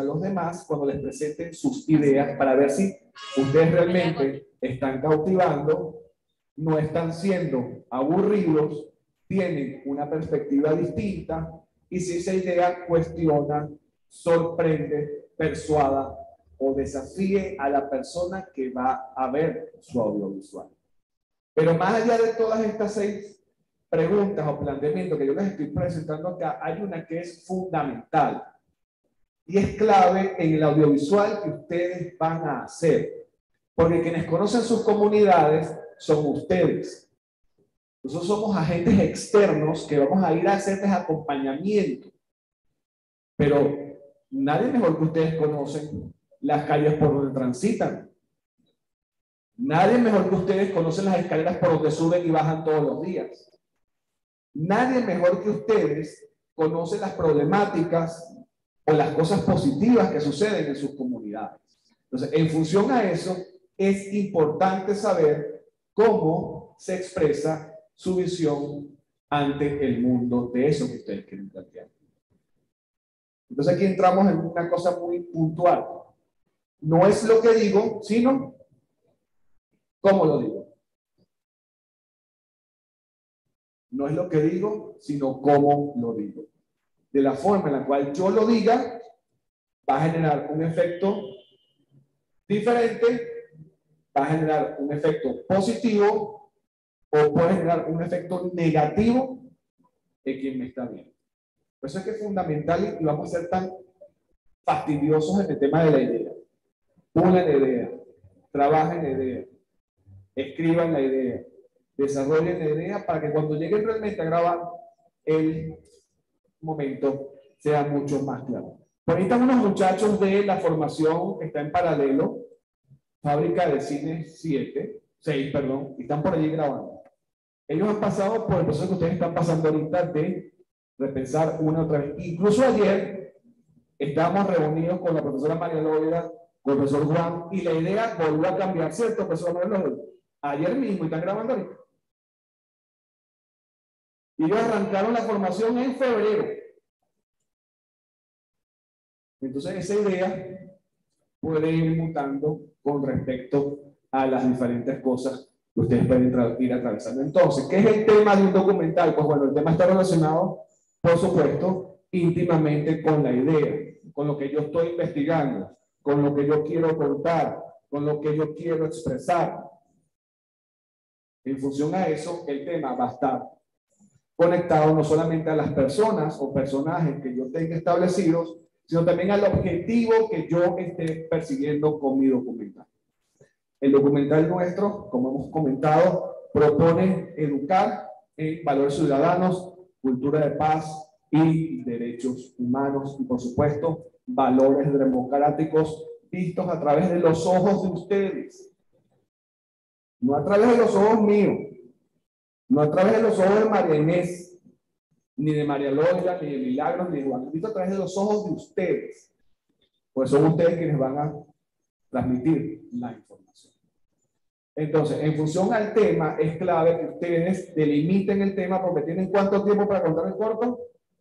a los demás cuando les presenten sus ideas para ver si ustedes realmente están cautivando, no están siendo aburridos, tienen una perspectiva distinta y si esa idea cuestiona, sorprende, persuada o desafíe a la persona que va a ver su audiovisual. Pero más allá de todas estas 6 preguntas o planteamientos que yo les estoy presentando acá, hay una que es fundamental y es clave en el audiovisual que ustedes van a hacer, porque quienes conocen sus comunidades son ustedes. Nosotros somos agentes externos que vamos a ir a hacerles acompañamiento, pero nadie mejor que ustedes conocen las calles por donde transitan. Nadie mejor que ustedes conocen las escaleras por donde suben y bajan todos los días. Nadie mejor que ustedes conoce las problemáticas o las cosas positivas que suceden en sus comunidades. Entonces, en función a eso, es importante saber cómo se expresa su visión ante el mundo de eso que ustedes quieren plantear. Entonces, aquí entramos en una cosa muy puntual. No es lo que digo, sino cómo lo digo. No es lo que digo, sino cómo lo digo. De la forma en la cual yo lo diga, va a generar un efecto diferente, va a generar un efecto positivo o puede generar un efecto negativo en quien me está viendo. Por eso es que es fundamental y vamos a ser tan fastidiosos en el tema de la idea. Pulen la idea, trabajen la idea, escriban la idea, desarrollen la idea para que cuando lleguen realmente a grabar el momento sea mucho más claro. Por ahí están unos muchachos de la formación que está en paralelo, Fábrica de Cine 6, perdón, y están por allí grabando. Ellos han pasado por el proceso que ustedes están pasando ahorita de repensar una y otra vez. Incluso ayer estábamos reunidos con la profesora María Loida, con el profesor Juan, y la idea volvió a cambiar, ¿cierto, profesor María Loida? Ayer mismo, y están grabando ahorita. Y ellos arrancaron la formación en febrero. Entonces esa idea puede ir mutando con respecto a las diferentes cosas que ustedes pueden ir atravesando. Entonces, ¿qué es el tema de un documental? Pues bueno, el tema está relacionado, por supuesto, íntimamente con la idea, con lo que yo estoy investigando, con lo que yo quiero contar, con lo que yo quiero expresar. En función a eso, el tema va a estar conectado no solamente a las personas o personajes que yo tenga establecidos, sino también al objetivo que yo esté persiguiendo con mi documental. El documental nuestro, como hemos comentado, propone educar en valores ciudadanos, cultura de paz y derechos humanos y, por supuesto, valores democráticos vistos a través de los ojos de ustedes. No a través de los ojos míos, no a través de los ojos de María Inés, ni de María Loida, ni de Milagros, ni de Juan, visto a través de los ojos de ustedes. Pues son ustedes quienes van a transmitir la información. Entonces, en función al tema, es clave que ustedes delimiten el tema porque tienen ¿cuánto tiempo para contar el corto?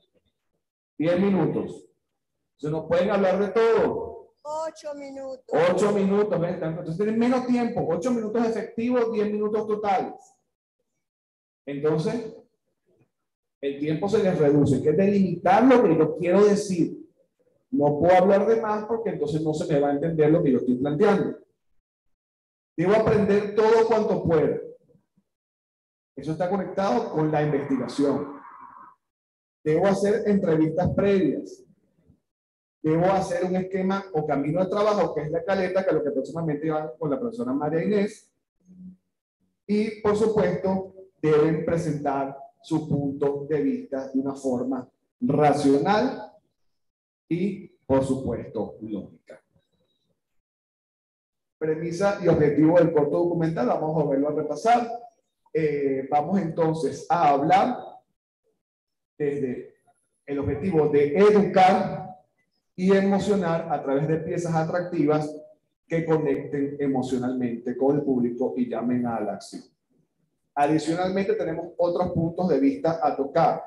10 minutos. Se nos pueden hablar de todo. 8 minutos. 8 minutos, ¿ves? Entonces tienen menos tiempo, 8 minutos efectivos, 10 minutos totales. Entonces, el tiempo se les reduce, hay que delimitar lo que yo quiero decir. No puedo hablar de más porque entonces no se me va a entender lo que yo estoy planteando. Debo aprender todo cuanto pueda. Eso está conectado con la investigación. Debo hacer entrevistas previas. Debo hacer un esquema o camino de trabajo, que es la caleta, que es lo que próximamente va con la profesora María Inés. Y, por supuesto, deben presentar su punto de vista de una forma racional y, por supuesto, lógica. Premisa y objetivo del corto documental, vamos a volverlo a repasar. Vamos entonces a hablar desde el objetivo de educar y emocionar a través de piezas atractivas que conecten emocionalmente con el público y llamen a la acción. Adicionalmente, tenemos otros puntos de vista a tocar.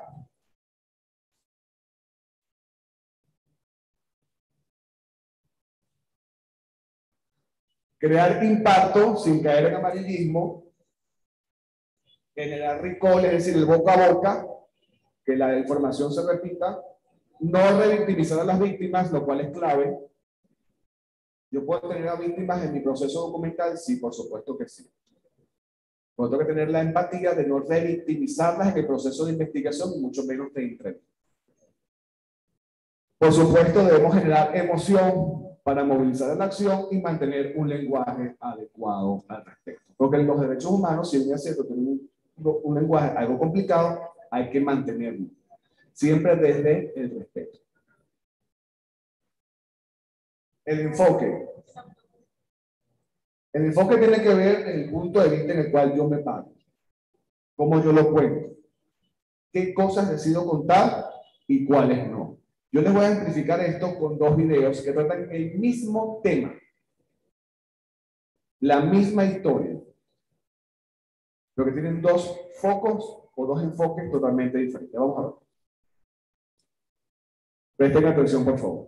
Crear impacto sin caer en amarillismo, generar recall, es decir, el boca a boca, que la información se repita, no revictimizar a las víctimas, lo cual es clave. ¿Yo puedo tener a víctimas en mi proceso documental? Sí, por supuesto que sí. Pero tengo que tener la empatía de no revictimizarlas en el proceso de investigación y mucho menos de entrevista. Por supuesto, debemos generar emoción para movilizar la acción y mantener un lenguaje adecuado al respecto. Porque los derechos humanos, si bien es cierto, tienen un lenguaje algo complicado, hay que mantenerlo. Siempre desde el respeto. El enfoque. El enfoque tiene que ver en el punto de vista en el cual yo me paro. Cómo yo lo cuento. Qué cosas decido contar y cuáles no. Yo les voy a ejemplificar esto con dos videos que tratan el mismo tema. La misma historia. Pero que tienen dos focos o dos enfoques totalmente diferentes. Vamos a ver. Presten atención, por favor.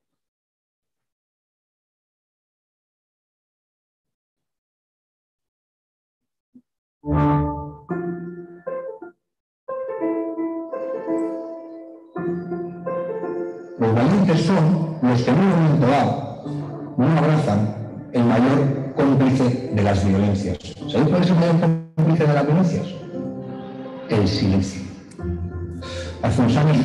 Los valientes son los que en un momento dado no abrazan el mayor cómplice de las violencias. ¿Sabéis cuál es el mayor cómplice de las violencias? El silencio. Hace unos años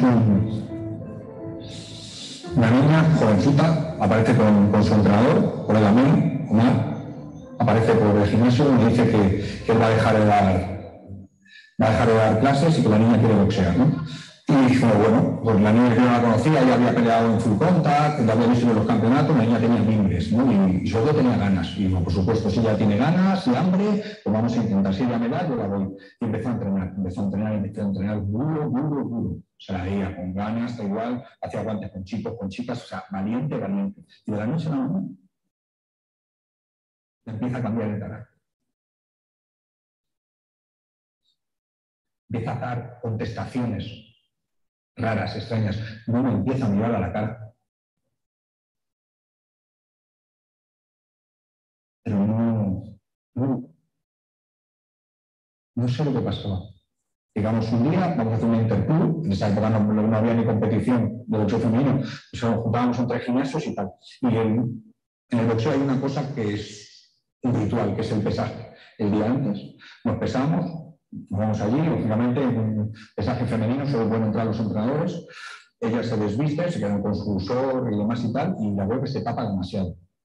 una niña jovencita aparece con su entrenador, colega mío, Omar, aparece por el gimnasio y me dice que él va a dejar de dar clases y que la niña quiere boxear, ¿no? Y dijimos, bueno, pues la niña que yo no la conocía, ya había peleado en full contact, la había visto en los campeonatos, la niña tenía mimbres, ¿no? Y sobre todo tenía ganas. Y digo, por supuesto, si ella tiene ganas y hambre, pues vamos a intentar. Si ella me da, yo la voy. Y empezó a entrenar duro. O sea, ella con ganas, da igual, hacía guantes con chicos, con chicas, o sea, valiente. Y de la noche a la mañana empieza a cambiar el carácter. Empieza a dar contestaciones raras, extrañas. No me empieza a mirar a la cara. Pero no sé lo que pasaba. Llegamos un día, vamos a hacer un interclub, en esa época no había ni competición de boxeo femenino, pues nos juntábamos entre gimnasios y tal. Y en el boxeo hay una cosa que es un ritual, que es el pesaje. El día antes nos pesamos, nos vamos allí, lógicamente en un pesaje femenino solo pueden entrar los entrenadores, ellas se desvisten, se quedan con su short y demás y tal, y la web se tapa demasiado.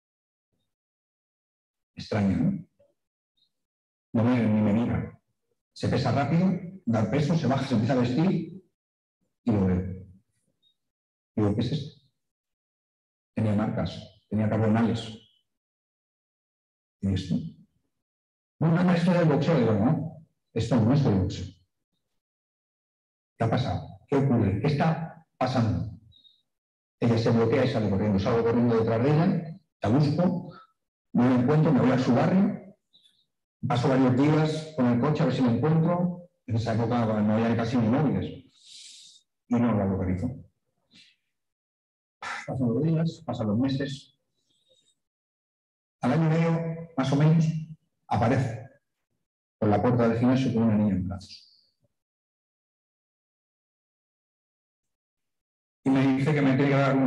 Extraño, ¿no? No ni me mira. Se pesa rápido, da el peso, se baja, se empieza a vestir y lo veo. Digo, ¿qué es esto? Tenía marcas, tenía cardinales. ¿Y esto? Bueno, esto es del boxeo. Digo, no, esto no es del boxeo. ¿Qué ha pasado? ¿Qué ocurre? ¿Qué está pasando? Ella se bloquea y sale corriendo. Salgo corriendo detrás de ella, la busco, no la encuentro, me voy a su barrio, paso varios días con el coche a ver si la encuentro. En esa época no había casi ni móviles. Y no la localizo. Pasan los días, pasan los meses. Al año y medio, más o menos, aparece por la puerta del gimnasio con una niña en brazos. Y me dice que me tiene que dar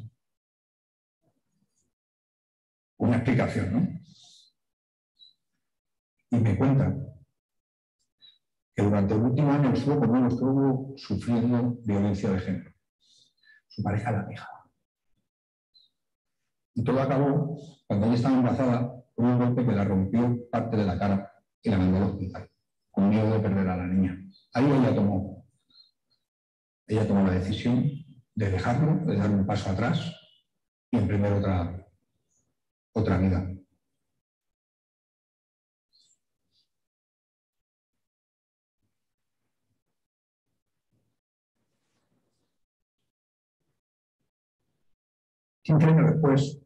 una explicación, ¿no? Y me cuenta que durante el último año estuvo sufriendo violencia de género. Su pareja la dejaba. Y todo acabó cuando ella estaba embarazada con un golpe que la rompió parte de la cara y la mandó al hospital, con miedo de perder a la niña. Ahí ella tomó la decisión de dejarlo, de dar un paso atrás y emprender otra vida. Cinco años después,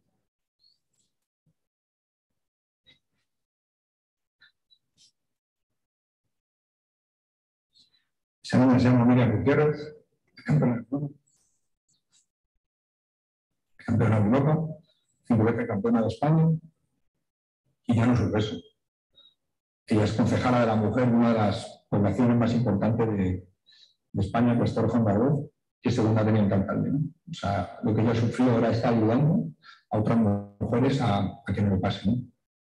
esa niña se llama Miriam Gutiérrez, campeona de Europa, 5 veces campeona de España, y ya no solo eso. Ella es concejala de la mujer de una de las poblaciones más importantes de España, que es Torrejón de Ardoz, que es segunda teniente alcalde, ¿no? O sea, lo que ella ha sufrido ahora está ayudando a otras mujeres a que no lo pasen, ¿no?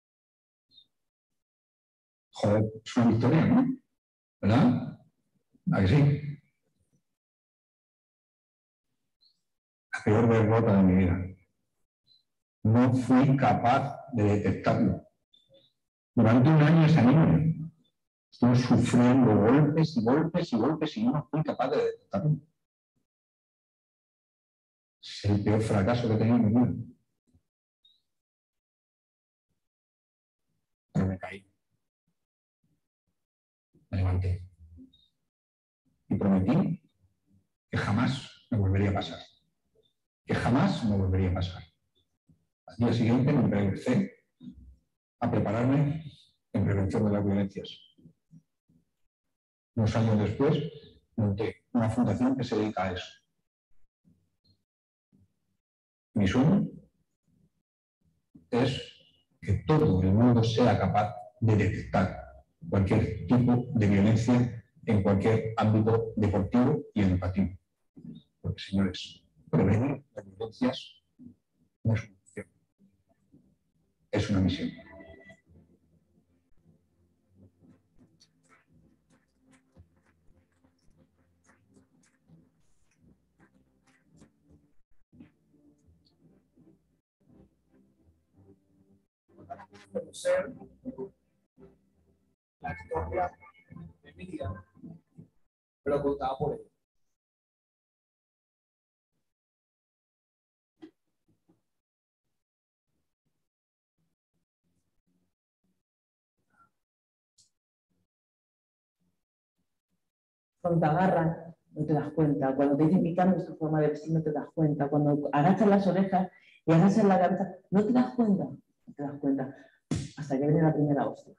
Joder, es una victoria, ¿no? ¿Verdad? ¿A que sí? La peor derrota de mi vida. No fui capaz de detectarlo. Durante un año esa niña estuvo sufriendo golpes y golpes y golpes y no fui capaz de detectarlo. Es el peor fracaso que he tenido en mi vida. Pero me caí. Me levanté. Y prometí que jamás me volvería a pasar. Que jamás me volvería a pasar. Al día siguiente me empecé a prepararme en prevención de las violencias. Unos años después monté una fundación que se dedica a eso. Mi sueño es que todo el mundo sea capaz de detectar cualquier tipo de violencia en cualquier ámbito deportivo y educativo. Porque, señores, prevenir las violencias no es una opción, es una misión. Conocer la historia de mi vida, pero contada por ella. Cuando te agarran, no te das cuenta. Cuando te dicen que cambies tu forma de vestir, no te das cuenta. Cuando agachas las orejas y agachas la cabeza, no te das cuenta. No te das cuenta. Hasta que viene la primera hostia.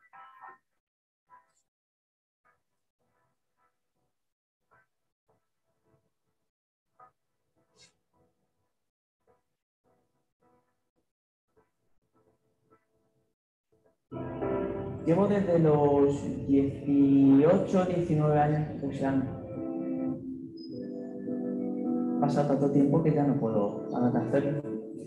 Llevo desde los 18, 19 años boxeando. Ha pasado tanto tiempo que ya no puedo parar de hacerlo.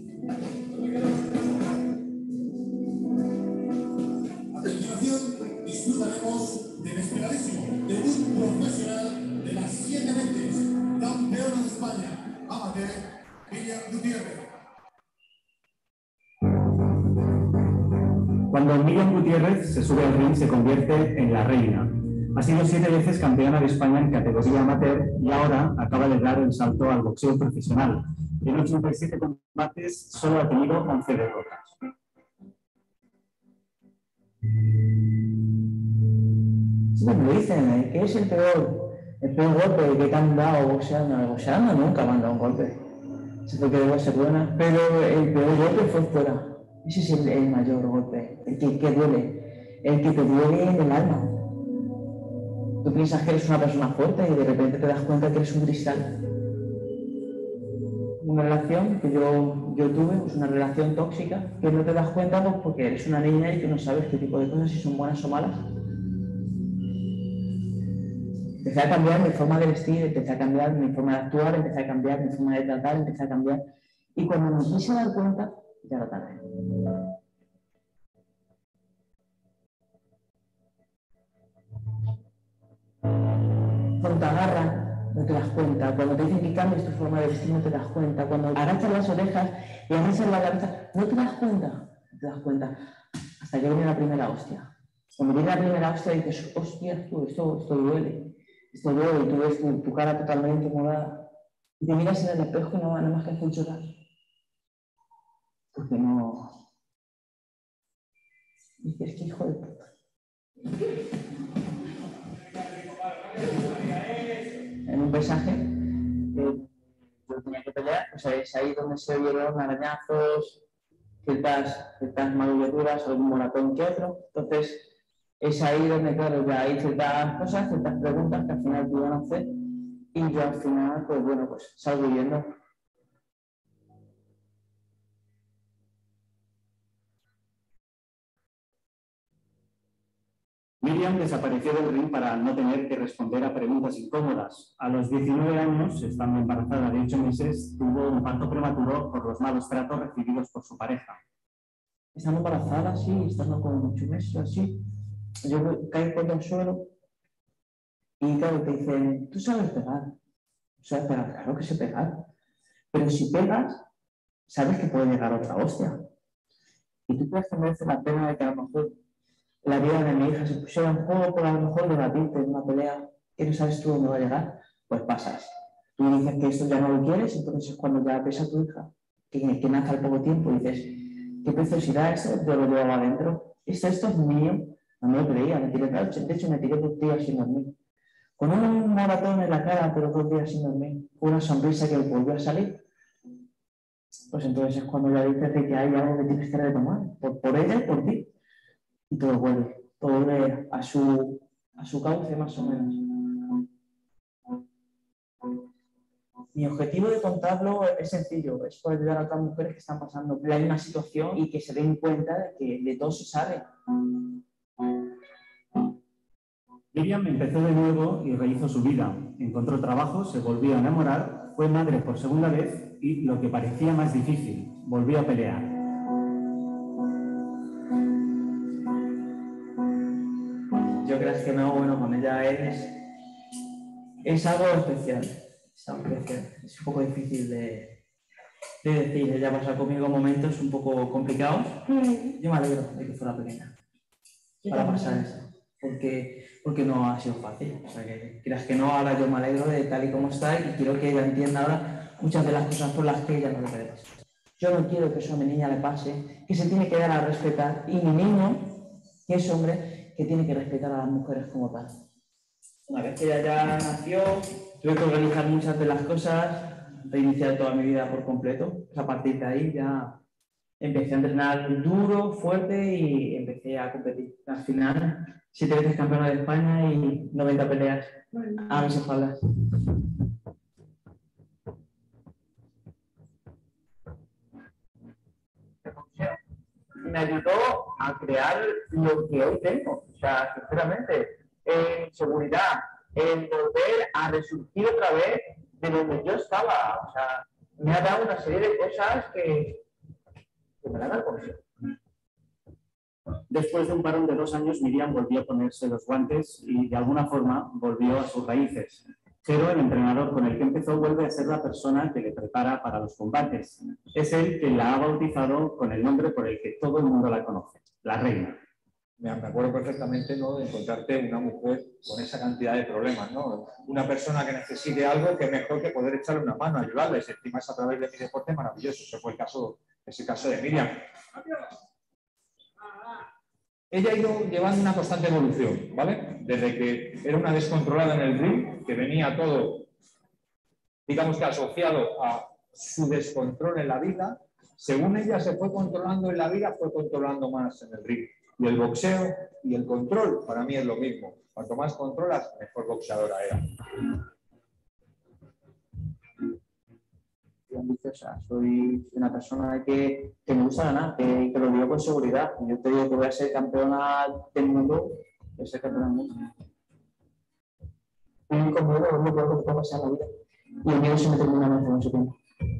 A continuación, disfrutaremos del esperadísimo debut profesional de las 7 veces campeona de España, amateur, Miriam Gutiérrez. Cuando Miriam Gutiérrez se sube al ring, se convierte en la reina. Ha sido 7 veces campeona de España en categoría amateur y ahora acaba de dar el salto al boxeo profesional. En 87 combates solo ha tenido 11 derrotas. Siempre me dicen que es el peor golpe que te han dado boxeando. Boxeando nunca me han dado un golpe. Se fue que debo ser buena, pero el peor golpe fue fuera. Ese es el mayor golpe, el que duele, el que te duele en el alma. Tú piensas que eres una persona fuerte y de repente te das cuenta que eres un cristal. Una relación que yo tuve, pues una relación tóxica, que no te das cuenta pues, porque eres una niña y que no sabes qué tipo de cosas, si son buenas o malas. Empecé a cambiar mi forma de vestir, empecé a cambiar mi forma de actuar, empecé a cambiar mi forma de tratar, empecé a cambiar. Y cuando me quise dar cuenta, ya era tarde. Cuando te agarran, no te das cuenta. Cuando te dicen que cambies tu forma de vestir, no te das cuenta. Cuando agachas las orejas y agachas la cabeza, no te das cuenta. No te das cuenta. Hasta que viene la primera hostia. Cuando viene la primera hostia dices, hostia, tú, esto duele. Esto duele y tú ves tu cara totalmente morada. Y te miras en el espejo y no va nada más que hacer llorar. Porque no... Dices, que hijo de puta. En un pesaje, yo tenía que pelear, pues es ahí donde se oyeron arañazos, ciertas magulladuras, algún moratón que otro. Entonces, es ahí donde, claro, ya hay ciertas cosas, ciertas preguntas que al final te iban a hacer, y yo al final, pues bueno, pues salgo huyendo. Miriam desapareció del ring para no tener que responder a preguntas incómodas. A los 19 años, estando embarazada de 8 meses, tuvo un parto prematuro por los malos tratos recibidos por su pareja. Estando embarazada, sí, estando con 8 meses, así, yo caigo contra el suelo y claro, te dicen, tú sabes pegar. ¿Sabes pegar? Claro que sé pegar. Pero si pegas, sabes que puede llegar otra hostia. Y tú crees que merece la pena de que a lo mejor la vida de mi hija se pusiera en juego por a lo mejor debatirte en una pelea que no sabes tú dónde va a llegar, pues pasas. Tú dices que esto ya no lo quieres, entonces cuando ya ves a tu hija que nace al poco tiempo, dices, qué preciosidad esto, yo lo llevo adentro. Esto es mío. No me lo creía, me tiré, de hecho me tiré 2 días sin dormir. Con un moratón en la cara, pero 2 días sin dormir. Una sonrisa que volvió a salir. Pues entonces es cuando ya dices de que hay algo que tienes que retomar, por ella y por ti. Y todo vuelve a su cauce más o menos. Mi objetivo de contarlo es sencillo, es poder ayudar a otras mujeres que están pasando la misma situación y que se den cuenta de que de todo se sale. Miriam empezó de nuevo y rehizo su vida. Encontró trabajo, se volvió a enamorar, fue madre por segunda vez y, lo que parecía más difícil, volvió a pelear. Yo creo que no, bueno, con ella es algo especial. Es algo especial. Es un poco difícil de decir. Ella pasa conmigo momentos un poco complicados. Yo me alegro de que fuera pequeña para pasar eso. Porque no ha sido fácil. O sea, que quieras que no, ahora yo me alegro de tal y como está y quiero que ella entienda ahora muchas de las cosas por las que ella no le puede pasar. Yo no quiero que eso a mi niña le pase, que se tiene que dar a respetar, y mi niño, que es hombre, que tiene que respetar a las mujeres como tal. Una vez que ella ya nació, tuve que organizar muchas de las cosas, reiniciar toda mi vida por completo. Pues a partir de ahí ya empecé a entrenar duro, fuerte y empecé a competir. Al final, 7 veces campeona de España y 90 peleas a mis espaldas. Me ayudó a crear lo que hoy tengo. O sea, sinceramente, en seguridad, en volver a resurgir otra vez de donde yo estaba. O sea, me ha dado una serie de cosas que me la dan por eso. Después de un parón de 2 años, Miriam volvió a ponerse los guantes y, de alguna forma, volvió a sus raíces. Pero el entrenador con el que empezó vuelve a ser la persona que le prepara para los combates. Es él quien la ha bautizado con el nombre por el que todo el mundo la conoce, la Reina. Me acuerdo perfectamente, ¿no?, de encontrarte una mujer con esa cantidad de problemas, ¿no? Una persona que necesite algo, que mejor que poder echarle una mano, ayudarles. Encima es a través de mi deporte maravilloso. Ese fue el caso de Miriam. Ella ha ido llevando una constante evolución, ¿vale? Desde que era una descontrolada en el ring, que venía todo, digamos que asociado a su descontrol en la vida. Según ella se fue controlando en la vida, fue controlando más en el ring. Y el boxeo y el control, para mí es lo mismo. Cuanto más controlas, mejor boxeadora era. Ambiciosa. Soy una persona que me gusta ganar, que lo digo con seguridad. Yo te digo que voy a ser campeona del mundo, voy a ser campeona del mundo. Y conmigo es lo peor que puede pasar en la vida. Y el miedo se me termina hace mucho tiempo.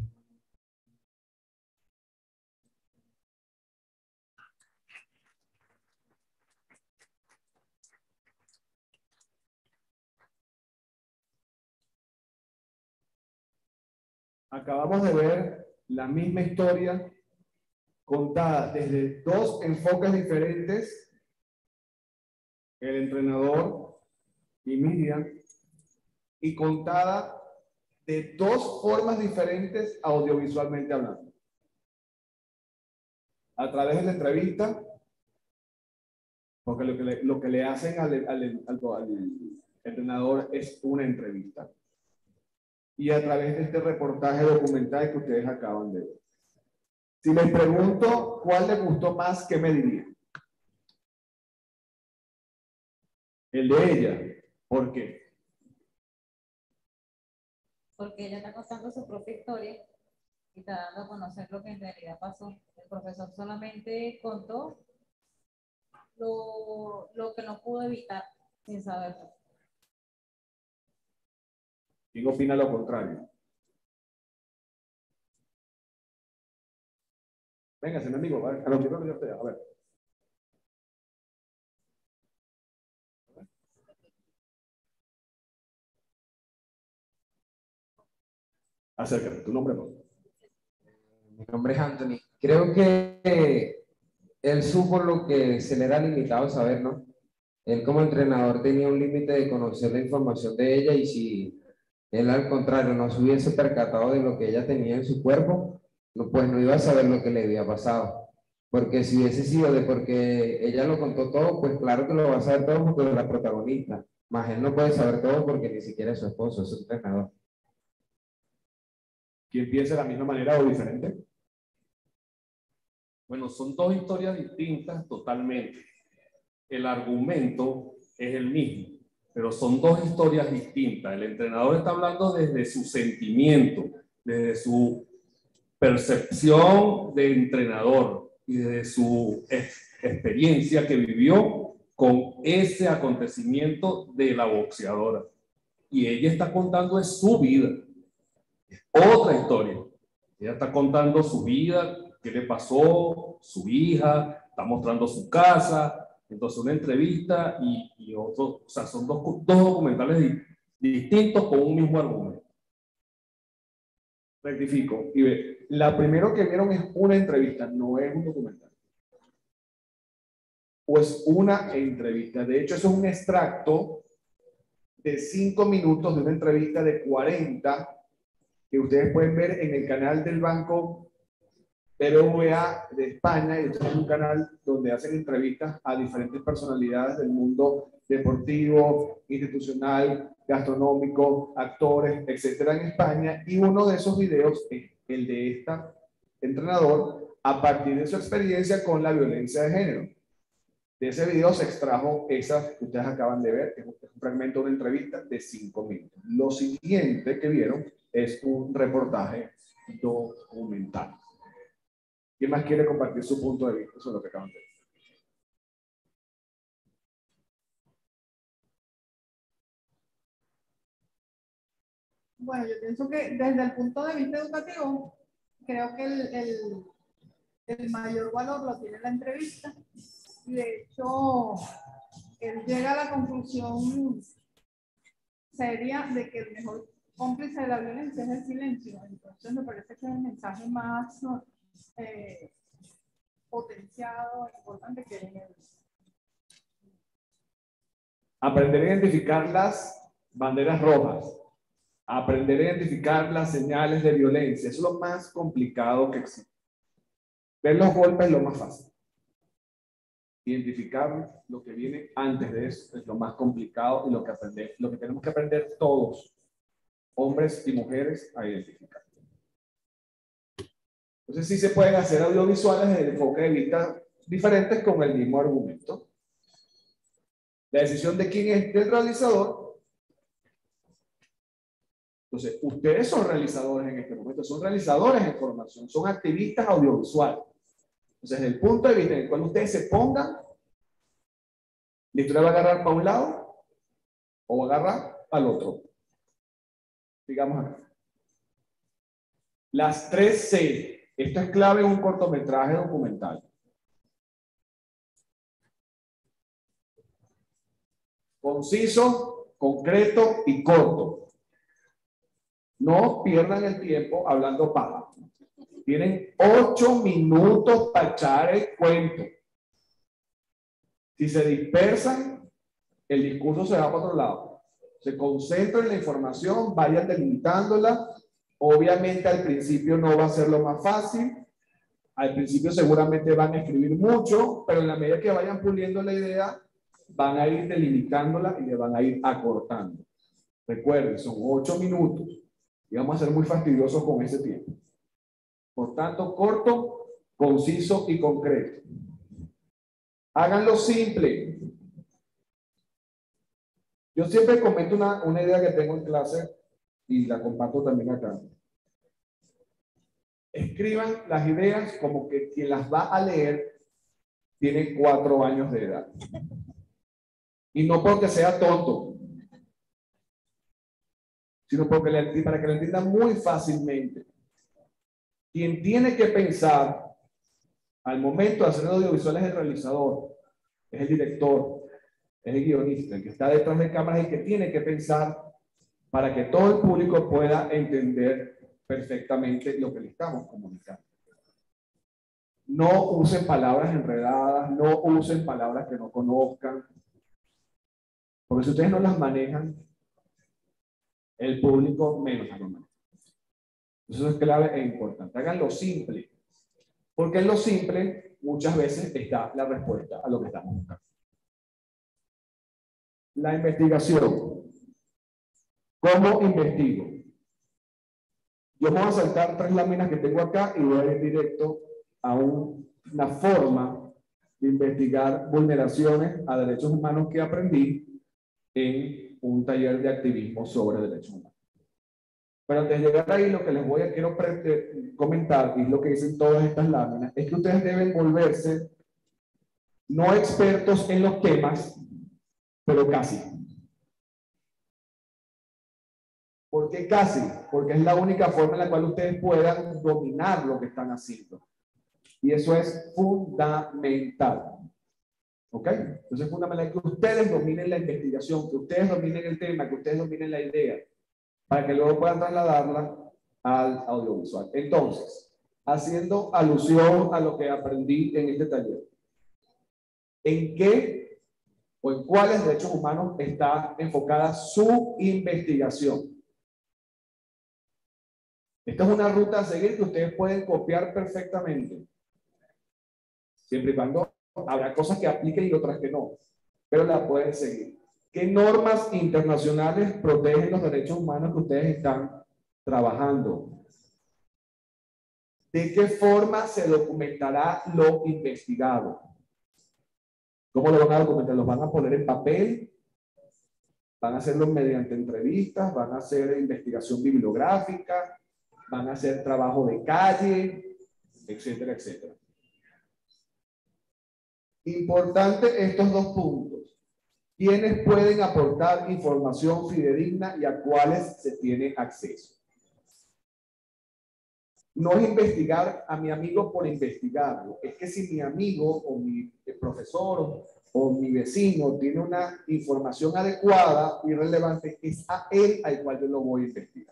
Acabamos de ver la misma historia contada desde 2 enfoques diferentes, el entrenador y Miriam, y contada de 2 formas diferentes audiovisualmente hablando. A través de la entrevista, porque lo que le hacen al entrenador es una entrevista, y a través de este reportaje documental que ustedes acaban de ver. Si les pregunto cuál les gustó más, ¿qué me dirían? El de ella. ¿Por qué? Porque ella está contando su propia historia y está dando a conocer lo que en realidad pasó. El profesor solamente contó lo que no pudo evitar sin saberlo. ¿Quién opina lo contrario? Venga, mi amigo, a lo primero que usted, a ver. Acércate, tu nombre, ¿no? Mi nombre es Anthony. Creo que él supo lo que se le era limitado saber, ¿no? Él como entrenador tenía un límite de conocer la información de ella y si él al contrario no se hubiese percatado de lo que ella tenía en su cuerpo, no, pues no iba a saber lo que le había pasado. Porque si hubiese sido de porque ella lo contó todo, pues claro que lo va a saber todo porque es la protagonista. Más él no puede saber todo porque ni siquiera es su esposo, es su entrenador. ¿Quién piensa de la misma manera o diferente? Bueno, son dos historias distintas totalmente. El argumento es el mismo, pero son dos historias distintas. El entrenador está hablando desde su sentimiento, desde su percepción de entrenador y desde su experiencia que vivió con ese acontecimiento de la boxeadora. Y ella está contando es su vida, es otra historia. Ella está contando su vida, qué le pasó, su hija, está mostrando su casa. Entonces una entrevista y otro, o sea, son dos documentales distintos con un mismo argumento. Rectifico. Y ve, la primero que vieron es una entrevista, no es un documental. O es una entrevista. De hecho, eso es un extracto de 5 minutos de una entrevista de 40 que ustedes pueden ver en el canal del Banco BBVA de España. Y este es un canal donde hacen entrevistas a diferentes personalidades del mundo deportivo, institucional, gastronómico, actores, etcétera, en España. Y uno de esos videos es el de esta entrenador a partir de su experiencia con la violencia de género. De ese video se extrajo esa que ustedes acaban de ver, que es un fragmento de una entrevista de 5 minutos. Lo siguiente que vieron es un reportaje documental. ¿Quién más quiere compartir su punto de vista sobre lo que acaban de ver? Bueno, yo pienso que desde el punto de vista educativo, creo que el mayor valor lo tiene la entrevista. Y de hecho, él llega a la conclusión seria de que el mejor cómplice de la violencia es el silencio. Entonces me parece que es el mensaje más potenciado e importante que hay. Aprender a identificar las banderas rojas. Aprender a identificar las señales de violencia. Eso es lo más complicado que existe. Ver los golpes es lo más fácil. Identificar lo que viene antes de eso es lo más complicado y lo que tenemos que aprender todos, hombres y mujeres, a identificar. Entonces sí se pueden hacer audiovisuales desde el enfoque de vista diferentes con el mismo argumento. La decisión de quién es el realizador. Entonces, ustedes son realizadores en este momento, son realizadores de formación, son activistas audiovisuales. Entonces, desde el punto de vista en el cual ustedes se pongan, la historia va a agarrar para un lado o va a agarrar al otro. Digamos acá. Las 3 C. Esto es clave en un cortometraje documental. Conciso, concreto y corto. No pierdan el tiempo hablando paja. Tienen 8 minutos para echar el cuento. Si se dispersan, el discurso se va para otro lado. Se concentran en la información, vayan delimitándola. Obviamente al principio no va a ser lo más fácil. Al principio seguramente van a escribir mucho, pero en la medida que vayan puliendo la idea, van a ir delimitándola y le van a ir acortando. Recuerden, son 8 minutos y vamos a ser muy fastidiosos con ese tiempo. Por tanto, corto, conciso y concreto. Háganlo simple. Yo siempre comento una idea que tengo en clase y la comparto también acá. Escriban las ideas como que quien las va a leer tiene 4 años de edad. Y no porque sea tonto, sino porque para que lo entienda muy fácilmente. Quien tiene que pensar al momento de hacer audiovisual es el realizador, es el director, es el guionista, el que está detrás de cámaras y que tiene que pensar para que todo el público pueda entender perfectamente lo que le estamos comunicando. No usen palabras enredadas, no usen palabras que no conozcan, porque si ustedes no las manejan, el público menos las maneja. Eso es clave e importante. Háganlo simple, porque en lo simple muchas veces está la respuesta a lo que estamos buscando. La investigación. ¿Cómo investigo? Yo voy a saltar 3 láminas que tengo acá y voy a ir directo a una forma de investigar vulneraciones a derechos humanos que aprendí en un taller de activismo sobre derechos humanos. Pero antes de llegar ahí, lo que quiero comentar, y es lo que dicen todas estas láminas, es que ustedes deben volverse no expertos en los temas, pero casi. ¿Por qué casi? Porque es la única forma en la cual ustedes puedan dominar lo que están haciendo. Y eso es fundamental. ¿Ok? Entonces es fundamental que ustedes dominen la investigación, que ustedes dominen el tema, que ustedes dominen la idea, para que luego puedan trasladarla al audiovisual. Entonces, haciendo alusión a lo que aprendí en este taller, ¿en qué o en cuáles derechos humanos está enfocada su investigación? Esta es una ruta a seguir que ustedes pueden copiar perfectamente, siempre y cuando habrá cosas que apliquen y otras que no, pero la pueden seguir. ¿Qué normas internacionales protegen los derechos humanos que ustedes están trabajando? ¿De qué forma se documentará lo investigado? ¿Cómo lo van a documentar? ¿Los van a poner en papel? ¿Van a hacerlo mediante entrevistas? ¿Van a hacer investigación bibliográfica? ¿Van a hacer trabajo de calle? Etcétera, etcétera. Importante estos 2 puntos. ¿Quiénes pueden aportar información fidedigna y a cuáles se tiene acceso? No es investigar a mi amigo por investigarlo. Es que si mi amigo o mi profesor o mi vecino tiene una información adecuada y relevante, es a él al cual yo lo voy a investigar.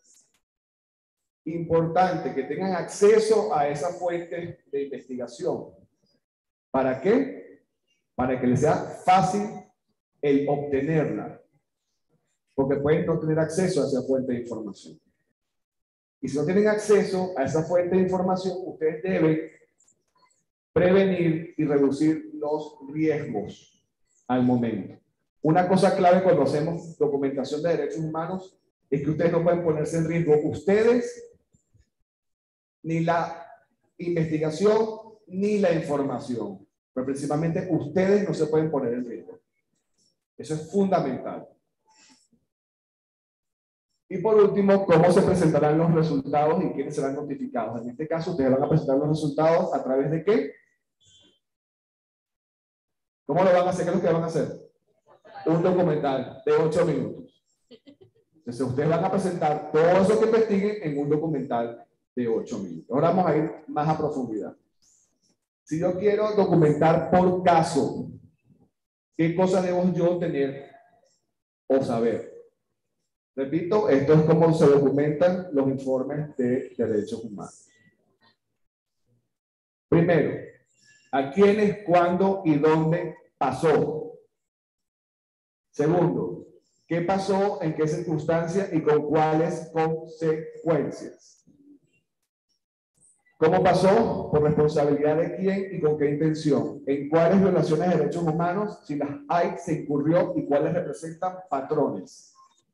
Importante que tengan acceso a esa fuente de investigación. ¿Para qué? Para que les sea fácil el obtenerla, porque pueden no tener acceso a esa fuente de información. Y si no tienen acceso a esa fuente de información, ustedes deben prevenir y reducir los riesgos al momento. Una cosa clave cuando hacemos documentación de derechos humanos es que ustedes no pueden ponerse en riesgo ustedes, ni la investigación, ni la información. Pero principalmente ustedes no se pueden poner en riesgo. Eso es fundamental. Y por último, ¿cómo se presentarán los resultados y quiénes serán notificados? En este caso, ustedes van a presentar los resultados a través de ¿qué? ¿Cómo lo van a hacer? ¿Qué es lo que van a hacer? Un documental de 8 minutos. Entonces, ustedes van a presentar todo eso que investiguen en un documental de 8 minutos. Ahora vamos a ir más a profundidad. Si yo quiero documentar por caso, ¿qué cosas debo yo tener o saber? Repito, esto es como se documentan los informes de derechos humanos. Primero, ¿a quiénes, cuándo y dónde pasó? Segundo, ¿qué pasó, en qué circunstancias y con cuáles consecuencias? ¿Cómo pasó? ¿Por responsabilidad de quién y con qué intención? ¿En cuáles violaciones de derechos humanos, si las hay, se incurrió y cuáles representan patrones?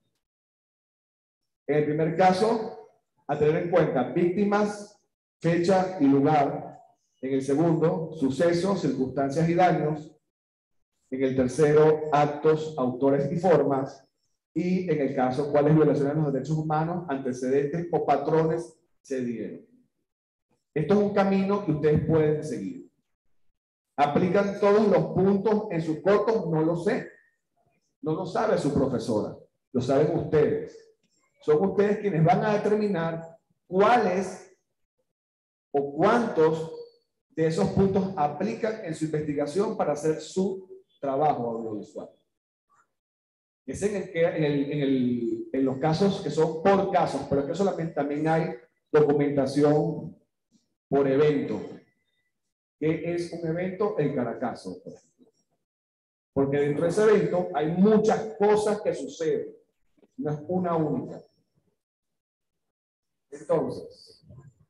En el primer caso, a tener en cuenta víctimas, fecha y lugar. En el segundo, sucesos, circunstancias y daños. En el tercero, actos, autores y formas. Y en el caso, cuáles violaciones de los derechos humanos, antecedentes o patrones se dieron. Esto es un camino que ustedes pueden seguir. ¿Aplican todos los puntos en sus cortos? No lo sé. No lo sabe su profesora. Lo saben ustedes. Son ustedes quienes van a determinar cuáles o cuántos de esos puntos aplican en su investigación para hacer su trabajo audiovisual. Es en los casos que son por casos, pero que solamente también hay documentación por evento. ¿Qué es un evento? En cada caso. Porque dentro de ese evento hay muchas cosas que suceden. No es una única. Entonces,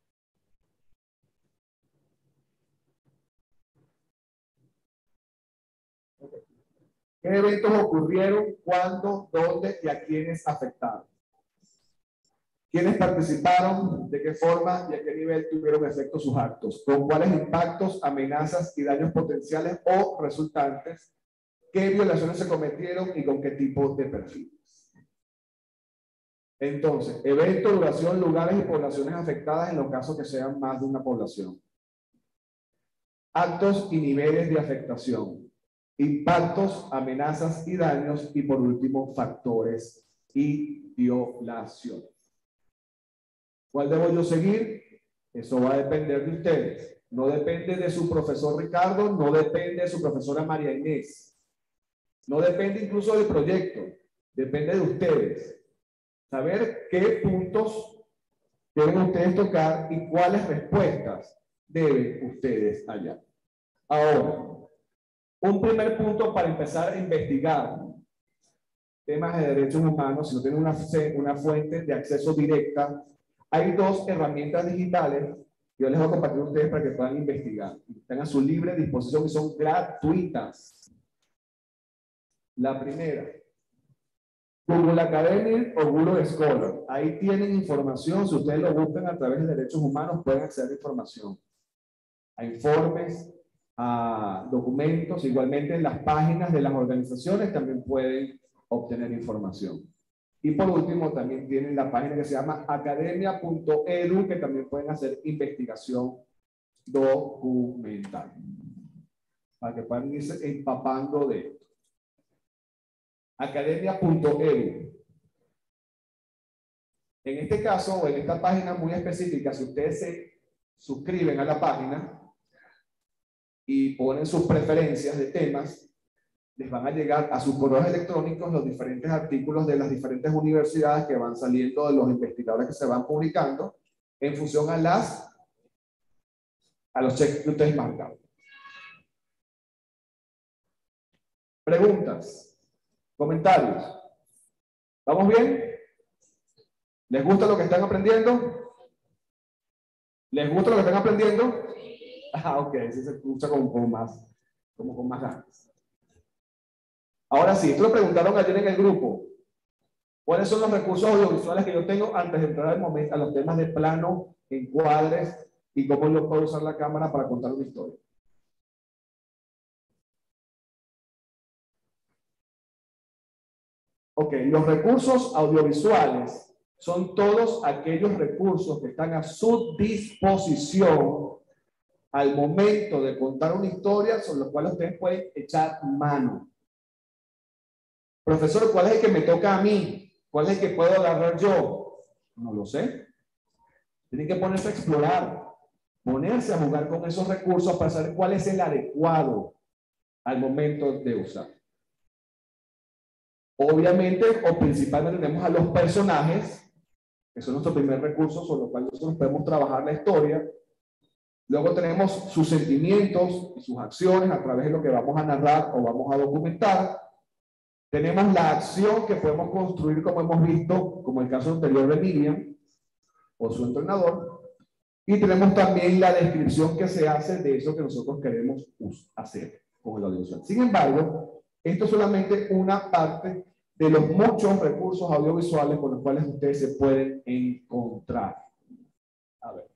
¿qué eventos ocurrieron? ¿Cuándo? ¿Dónde? ¿Y a quiénes afectaron? ¿Quiénes participaron? ¿De qué forma y a qué nivel tuvieron efecto sus actos? ¿Con cuáles impactos, amenazas y daños potenciales o resultantes? ¿Qué violaciones se cometieron y con qué tipo de perfiles? Entonces, evento, duración, lugares y poblaciones afectadas en los casos que sean más de una población. Actos y niveles de afectación. Impactos, amenazas y daños. Y por último, factores y violaciones. ¿Cuál debo yo seguir? Eso va a depender de ustedes. No depende de su profesor Ricardo, no depende de su profesora María Inés. No depende incluso del proyecto. Depende de ustedes. Saber qué puntos deben ustedes tocar y cuáles respuestas deben ustedes hallar. Ahora, un primer punto para empezar a investigar temas de derechos humanos, si no tienen una fuente de acceso directa, hay dos herramientas digitales que yo les voy a compartir a ustedes para que puedan investigar. Están a su libre disposición y son gratuitas. La primera, Google Academy o Google Scholar. Ahí tienen información. Si ustedes lo buscan a través de derechos humanos, pueden acceder a información. A informes, a documentos. Igualmente en las páginas de las organizaciones también pueden obtener información. Y por último, también tienen la página que se llama academia.edu, que también pueden hacer investigación documental. Para que puedan irse empapando de esto. Academia.edu. En este caso, o en esta página muy específica, si ustedes se suscriben a la página y ponen sus preferencias de temas, les van a llegar a sus correos electrónicos los diferentes artículos de las diferentes universidades que van saliendo de los investigadores que se van publicando en función a los checks que ustedes marcan. Preguntas, comentarios. ¿Vamos bien? ¿Les gusta lo que están aprendiendo? ¿Les gusta lo que están aprendiendo? Ah, ok, sí se escucha como con más ganas. Ahora sí, esto lo preguntaron ayer en el grupo. ¿Cuáles son los recursos audiovisuales que yo tengo antes de entrar a los temas de plano, encuadres y cómo yo puedo usar la cámara para contar una historia? Ok, los recursos audiovisuales son todos aquellos recursos que están a su disposición al momento de contar una historia sobre los cuales ustedes pueden echar mano. Profesor, ¿cuál es el que me toca a mí? ¿Cuál es el que puedo agarrar yo? No lo sé. Tienen que ponerse a explorar, ponerse a jugar con esos recursos para saber cuál es el adecuado al momento de usar. Obviamente, o principalmente tenemos a los personajes, que son nuestro primer recurso sobre los cuales nosotros podemos trabajar la historia. Luego tenemos sus sentimientos y sus acciones a través de lo que vamos a narrar o vamos a documentar. Tenemos la acción que podemos construir, como hemos visto, como el caso anterior de Miriam o su entrenador. Y tenemos también la descripción que se hace de eso que nosotros queremos hacer con el audiovisual. Sin embargo, esto es solamente una parte de los muchos recursos audiovisuales con los cuales ustedes se pueden encontrar. A ver.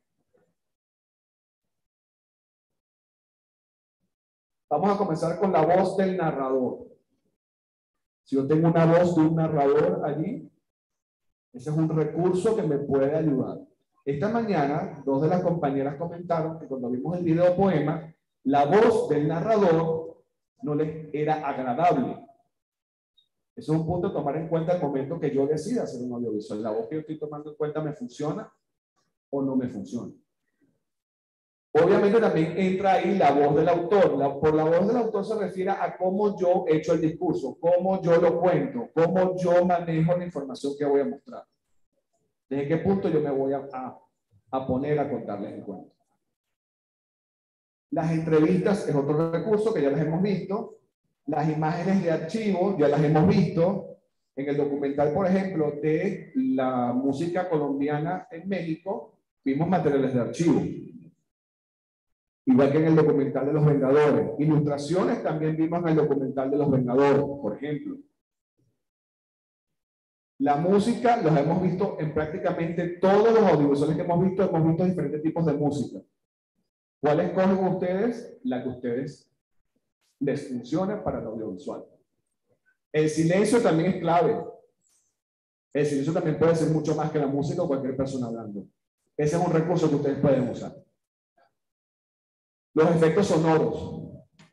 Vamos a comenzar con la voz del narrador. Si yo tengo una voz de un narrador allí, ese es un recurso que me puede ayudar. Esta mañana, dos de las compañeras comentaron que cuando vimos el video poema, la voz del narrador no les era agradable. Eso es un punto a tomar en cuenta al momento que yo decida hacer un audiovisual. La voz que yo estoy tomando en cuenta, ¿me funciona o no me funciona? Obviamente también entra ahí la voz del autor. Por la voz del autor se refiere a cómo yo he hecho el discurso, cómo yo lo cuento, cómo yo manejo la información que voy a mostrar. ¿Desde qué punto yo me voy a poner a contarles el cuento? Las entrevistas es otro recurso que ya las hemos visto. Las imágenes de archivo ya las hemos visto. En el documental, por ejemplo, de la música colombiana en México, vimos materiales de archivo. Igual que en el documental de Los Vengadores. Ilustraciones también vimos en el documental de Los Vengadores, por ejemplo. La música los hemos visto en prácticamente todos los audiovisuales que hemos visto diferentes tipos de música. ¿Cuál escogen ustedes? La que ustedes les funcione para el audiovisual. El silencio también es clave. El silencio también puede ser mucho más que la música o cualquier persona hablando. Ese es un recurso que ustedes pueden usar. Los efectos sonoros.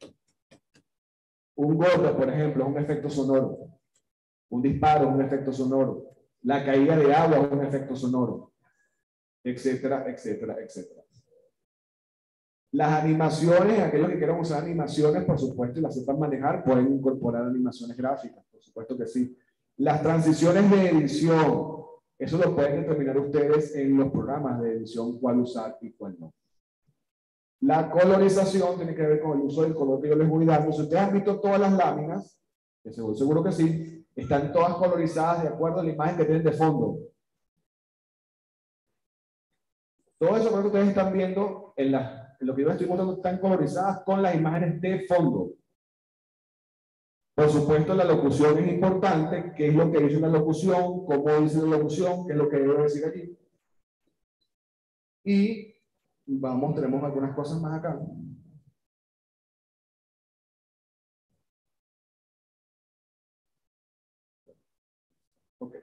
Un golpe, por ejemplo, es un efecto sonoro. Un disparo es un efecto sonoro. La caída de agua es un efecto sonoro. Etcétera, etcétera, etcétera. Las animaciones, aquellos que quieran usar animaciones, por supuesto, y las sepan manejar, pueden incorporar animaciones gráficas, por supuesto que sí. Las transiciones de edición, eso lo pueden determinar ustedes en los programas de edición, cuál usar y cuál no. La colorización tiene que ver con el uso del color que yo les voy dando. Si ustedes han visto todas las láminas, que seguro que sí, están todas colorizadas de acuerdo a la imagen que tienen de fondo. Todo eso que ustedes están viendo en lo que yo les estoy mostrando están colorizadas con las imágenes de fondo. Por supuesto, la locución es importante. ¿Qué es lo que dice una locución? ¿Cómo dice la locución? ¿Qué es lo que debo decir aquí? Y tenemos algunas cosas más acá. Ok.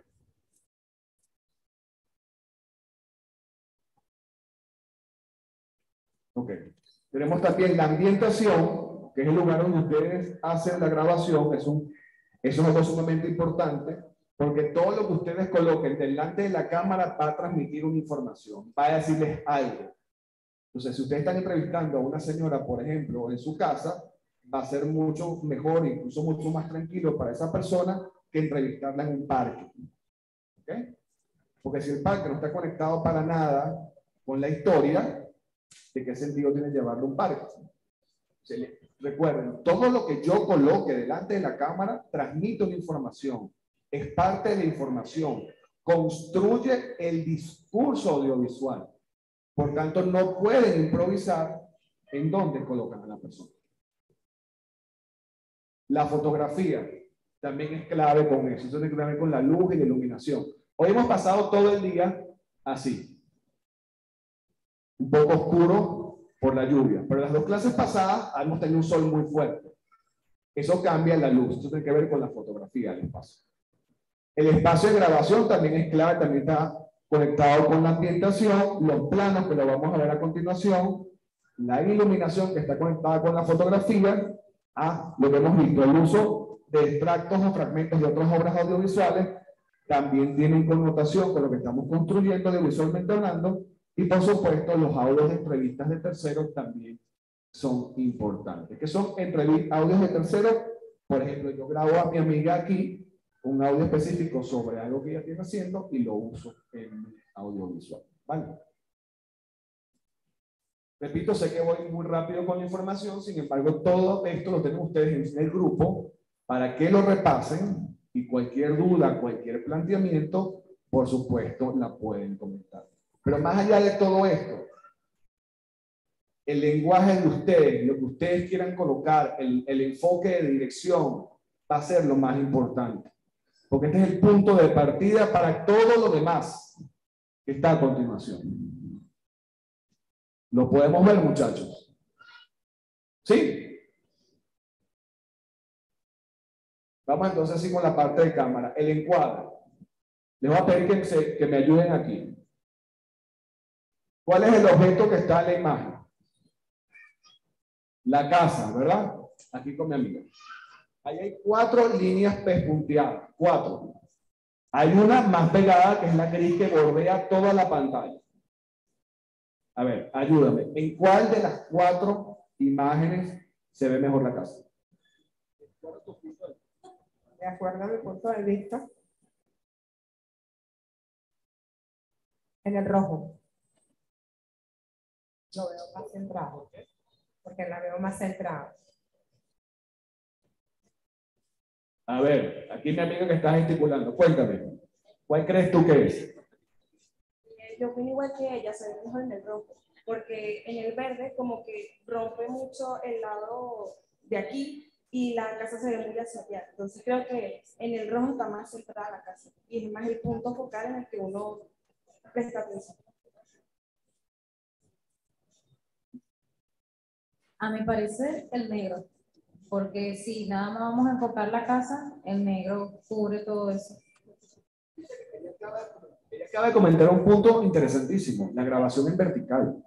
Ok. Tenemos también la ambientación, que es el lugar donde ustedes hacen la grabación. Eso es algo sumamente importante, porque todo lo que ustedes coloquen delante de la cámara va a transmitir una información, va a decirles algo. Entonces, si ustedes están entrevistando a una señora, por ejemplo, en su casa, va a ser mucho mejor, incluso mucho más tranquilo para esa persona que entrevistarla en un parque. ¿Ok? Porque si el parque no está conectado para nada con la historia, ¿de qué sentido tiene llevarlo a un parque? Recuerden, todo lo que yo coloque delante de la cámara transmite una información, es parte de la información, construye el discurso audiovisual. Por tanto, no pueden improvisar en dónde colocan a la persona. La fotografía también es clave con eso. Eso tiene que ver con la luz y la iluminación. Hoy hemos pasado todo el día así. Un poco oscuro por la lluvia. Pero en las dos clases pasadas hemos tenido un sol muy fuerte. Eso cambia la luz. Eso tiene que ver con la fotografía del espacio. El espacio de grabación también es clave. También está conectado con la ambientación, los planos que lo vamos a ver a continuación, la iluminación que está conectada con la fotografía, a lo que hemos visto, el uso de extractos o fragmentos de otras obras audiovisuales, también tienen connotación con lo que estamos construyendo audiovisualmente hablando, y por supuesto los audios de entrevistas de terceros también son importantes. ¿Qué son audios de terceros? Por ejemplo, yo grabo a mi amiga aquí un audio específico sobre algo que ella tiene haciendo y lo uso en audiovisual. ¿Vale? Repito, sé que voy muy rápido con la información, sin embargo, todo esto lo tienen ustedes en el grupo para que lo repasen y cualquier duda, cualquier planteamiento, por supuesto, la pueden comentar. Pero más allá de todo esto, el lenguaje de ustedes, lo que ustedes quieran colocar, el enfoque de dirección, va a ser lo más importante. Porque este es el punto de partida para todo lo demás que está a continuación. ¿Lo podemos ver, muchachos? ¿Sí? Vamos entonces así con la parte de cámara. El encuadre. Les voy a pedir que me ayuden aquí. ¿Cuál es el objeto que está en la imagen? la casa, ¿verdad? Aquí con mi amiga. Ahí hay 4 líneas pespunteadas, 4. Hay una más pegada que es la gris que bordea toda la pantalla. A ver, ayúdame. ¿En cuál de las 4 imágenes se ve mejor la casa? De acuerdo a mi punto de vista, en el rojo. Lo veo más centrado, porque la veo más centrada. A ver, aquí mi amiga que está gesticulando, cuéntame, ¿cuál crees tú que es? Yo opino igual que ella, se ve mejor en el rojo, porque en el verde como que rompe mucho el lado de aquí y la casa se ve muy hacia allá. Entonces creo que en el rojo está más centrada la casa y es más el punto focal en el que uno presta atención. A mi parecer, el negro. Porque si nada más vamos a enfocar la casa, el negro cubre todo eso. Ella acaba de comentar un punto interesantísimo, la grabación en vertical.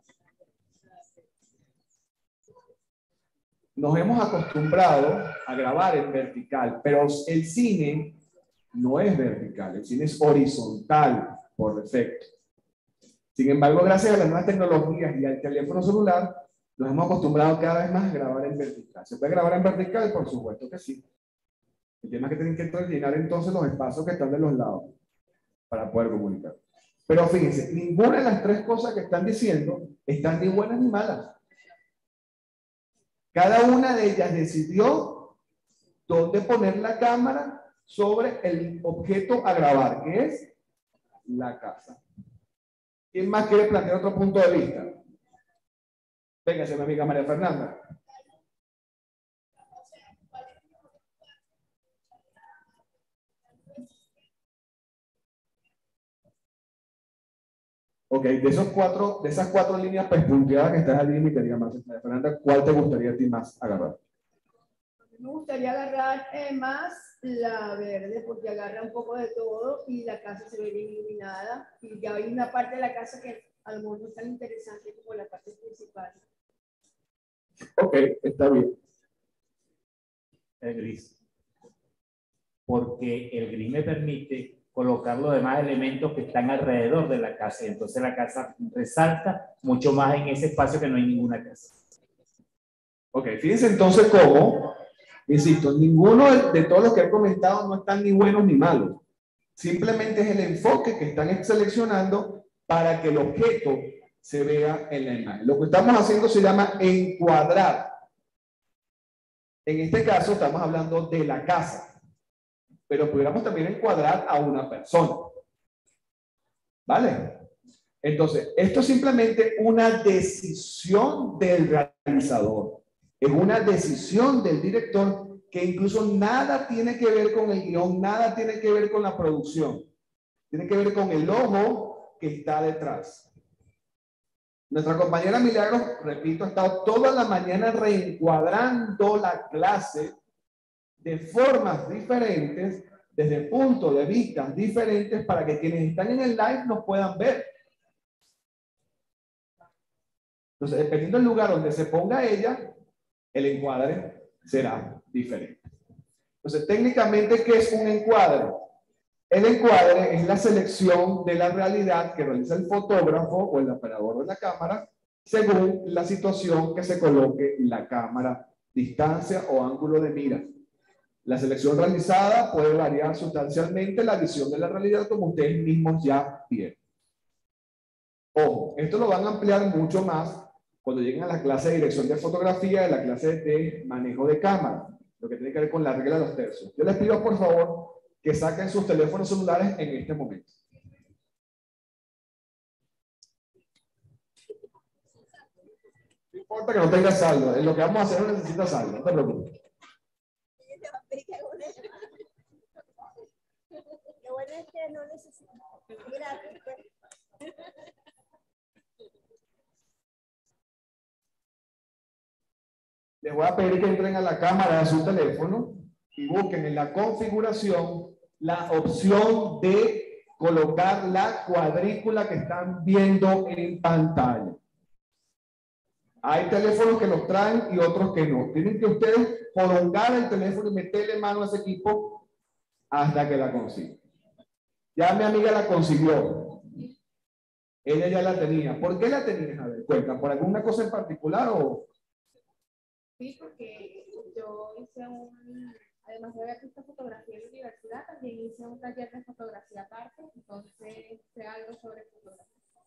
Nos hemos acostumbrado a grabar en vertical, pero el cine no es vertical, el cine es horizontal por defecto. Sin embargo, gracias a las nuevas tecnologías y al teléfono celular, nos hemos acostumbrado cada vez más a grabar en vertical. ¿Se puede grabar en vertical? Por supuesto que sí. El tema es que tienen que rellenar entonces los espacios que están de los lados para poder comunicar. Pero fíjense, ninguna de las 3 cosas que están diciendo están ni buenas ni malas. Cada una de ellas decidió dónde poner la cámara sobre el objeto a grabar, que es la casa. ¿Quién más quiere plantear otro punto de vista? Véngase, mi amiga María Fernanda. Ok, de esas 4 líneas pespunteadas que estás al límite, digamos, María Fernanda, ¿cuál te gustaría a ti más agarrar? Me gustaría agarrar más la verde porque agarra un poco de todo y la casa se ve bien iluminada y ya hay una parte de la casa que a lo mejor no es tan interesante como la parte principal. Ok, está bien. El gris. Porque el gris me permite colocar los demás elementos que están alrededor de la casa y entonces la casa resalta mucho más en ese espacio que no hay ninguna casa. Ok, fíjense entonces cómo, insisto, ninguno de todos los que he comentado no están ni buenos ni malos. Simplemente es el enfoque que están seleccionando para que el objeto se vea en la imagen. Lo que estamos haciendo se llama encuadrar. En este caso estamos hablando de la casa, pero pudiéramos también encuadrar a una persona. ¿Vale? Entonces, esto es simplemente una decisión del realizador. Es una decisión del director que incluso nada tiene que ver con el guión, nada tiene que ver con la producción. Tiene que ver con el ojo que está detrás. Nuestra compañera Milagros, repito, ha estado toda la mañana reencuadrando la clase de formas diferentes, desde puntos de vista diferentes, para que quienes están en el live nos puedan ver. Entonces, dependiendo del lugar donde se ponga ella, el encuadre será diferente. Entonces, técnicamente, ¿qué es un encuadre? El encuadre es la selección de la realidad que realiza el fotógrafo o el operador de la cámara según la situación que se coloque la cámara, distancia o ángulo de mira. La selección realizada puede variar sustancialmente la visión de la realidad como ustedes mismos ya vieron. Ojo, esto lo van a ampliar mucho más cuando lleguen a la clase de dirección de fotografía, y la clase de manejo de cámara, lo que tiene que ver con la regla de los tercios. Yo les pido por favor que saquen sus teléfonos celulares en este momento. No importa que no tenga saldo, en lo que vamos a hacer no necesita saldo, no te preocupes. Lo bueno es que no necesito. Gracias. Les voy a pedir que entren a la cámara de su teléfono y busquen en la configuración la opción de colocar la cuadrícula que están viendo en pantalla. Hay teléfonos que los traen y otros que no. Tienen que ustedes prolongar el teléfono y meterle mano a ese equipo hasta que la consigan. Ya mi amiga la consiguió. Ella ya la tenía. ¿Por qué la tenías? A ver, cuenta. ¿Por alguna cosa en particular o...? Sí, porque yo hice además de haber visto fotografía en la universidad, también hice un taller de fotografía aparte, entonces sé algo sobre fotografía.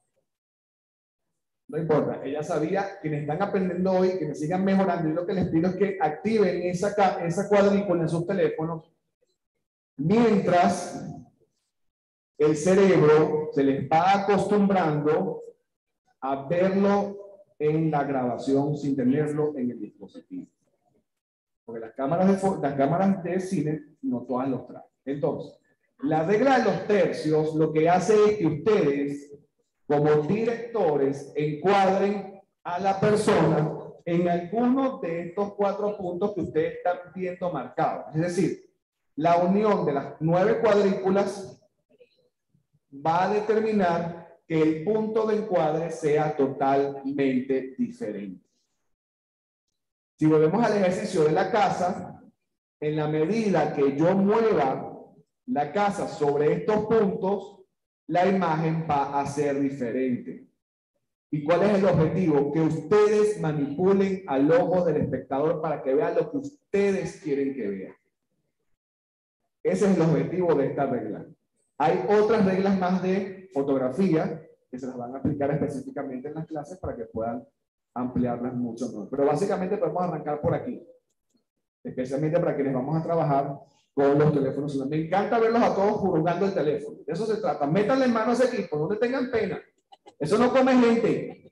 No importa, ella sabía, quienes están aprendiendo hoy, que me sigan mejorando, y lo que les pido es que activen esa cuadrícula en sus teléfonos, mientras el cerebro se les va acostumbrando a verlo en la grabación sin tenerlo en el dispositivo. Porque las cámaras de cine no todas los traen. Entonces, la regla de los tercios lo que hace es que ustedes, como directores, encuadren a la persona en alguno de estos 4 puntos que ustedes están viendo marcados. Es decir, la unión de las 9 cuadrículas va a determinar que el punto de encuadre sea totalmente diferente. Si volvemos al ejercicio de la casa, en la medida que yo mueva la casa sobre estos puntos, la imagen va a ser diferente. ¿Y cuál es el objetivo? Que ustedes manipulen al ojo del espectador para que vea lo que ustedes quieren que vea. Ese es el objetivo de esta regla. Hay otras reglas más de fotografía que se las van a aplicar específicamente en las clases para que puedan ampliarlas mucho más. Pero básicamente podemos arrancar por aquí, especialmente para quienes vamos a trabajar con los teléfonos. Me encanta verlos a todos jugando el teléfono. De eso se trata. Métanle en mano a ese equipo, no le tengan pena. Eso no come gente.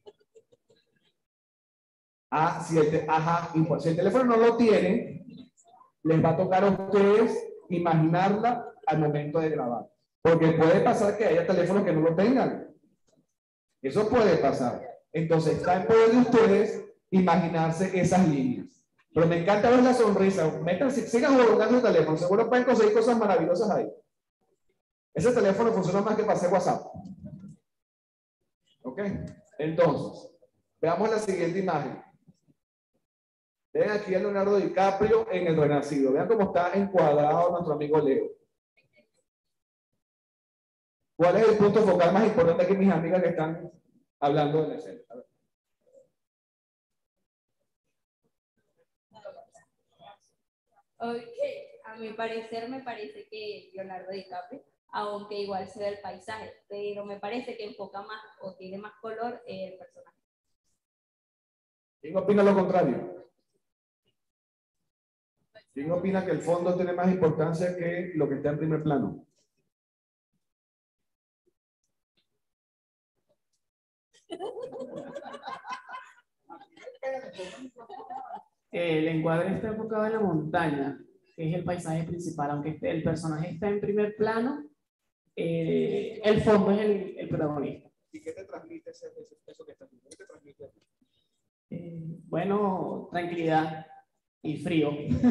Si el teléfono no lo tienen, les va a tocar a ustedes imaginarla al momento de grabar. Porque puede pasar que haya teléfonos que no lo tengan. Eso puede pasar. Entonces está en poder de ustedes imaginarse esas líneas. Pero me encanta ver la sonrisa. Métanse, sigan jugando el teléfono. Seguro pueden conseguir cosas maravillosas ahí. Ese teléfono funciona más que para hacer WhatsApp. ¿Ok? Entonces, veamos la siguiente imagen. Vean aquí a Leonardo DiCaprio en El Renacido. Vean cómo está encuadrado nuestro amigo Leo. ¿Cuál es el punto focal más importante aquí, mis amigas que están hablando de la escena? A ver. Ok, a mi parecer me parece que Leonardo DiCaprio, aunque igual se ve el paisaje, pero me parece que enfoca más o tiene más color el personaje. ¿Quién opina lo contrario? ¿Quién opina que el fondo tiene más importancia que lo que está en primer plano? El encuadre está enfocado en la montaña, que es el paisaje principal, aunque el personaje está en primer plano, el fondo es el protagonista. ¿Y qué te transmite eso que está viendo? ¿Qué te transmite? Bueno, tranquilidad y frío.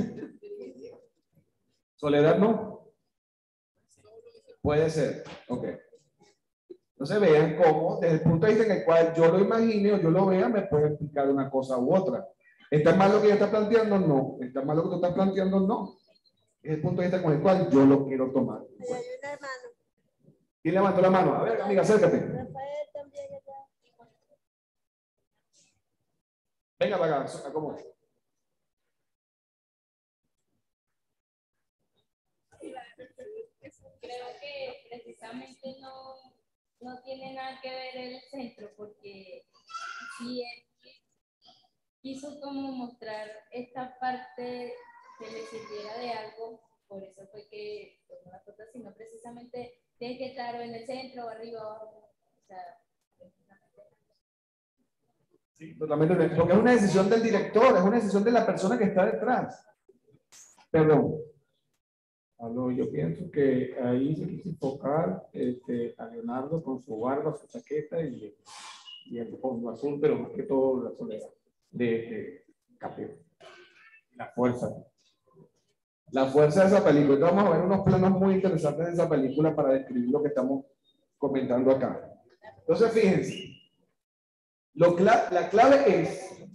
¿Soledad no? Puede ser, ok. Entonces vean cómo, desde el punto de vista en el cual yo lo imagine o yo lo vea, me puede explicar una cosa u otra. ¿Está mal lo que ella está planteando? No. ¿Está mal lo que tú estás planteando? No. Es el punto de vista con el cual yo lo quiero tomar. Hay un hermano. ¿Quién levantó la mano? A ver, amiga, acércate. Rafael también está. Venga para acá, acomódate. Creo que precisamente no tiene nada que ver el centro, porque si él quiso como mostrar esta parte que le sirviera de algo, por eso fue que tomó la foto, sino precisamente tiene que estar en el centro o arriba o abajo. O sea, Sí, totalmente. Porque es una decisión del director, es una decisión de la persona que está detrás. Perdón. Yo pienso que ahí se quiso enfocar a Leonardo con su barba, su chaqueta y el fondo azul, pero más que todo la soledad de Caprio. La fuerza. La fuerza de esa película. Entonces vamos a ver unos planos muy interesantes de esa película para describir lo que estamos comentando acá. Entonces fíjense, la clave es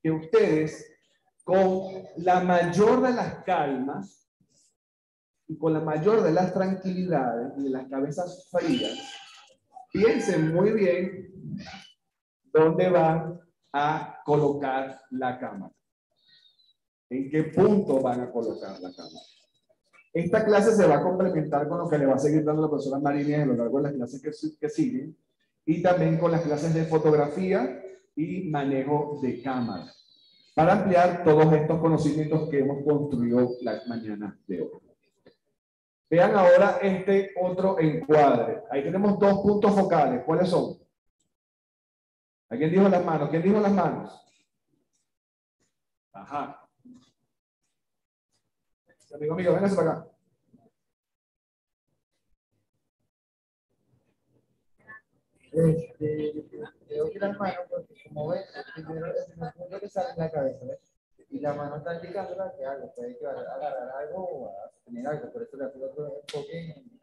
que ustedes, con la mayor de las calmas y con la mayor de las tranquilidades y de las cabezas frías, piensen muy bien dónde van a colocar la cámara. ¿En qué punto van a colocar la cámara? Esta clase se va a complementar con lo que le va a seguir dando la profesora María a lo largo de las clases que siguen, y también con las clases de fotografía y manejo de cámara, para ampliar todos estos conocimientos que hemos construido la mañana de hoy. Vean ahora este otro encuadre. Ahí tenemos dos puntos focales. ¿Cuáles son? ¿Alguien dijo las manos? ¿Quién dijo las manos? Ajá. Amigo mío, véngase para acá. Creo que las manos, porque como ves, primero es el punto que sale en la cabeza, ¿ves? Y la mano está indicando la que algo, puede que agarrar algo o a tener algo, por eso le hace otro enfoque en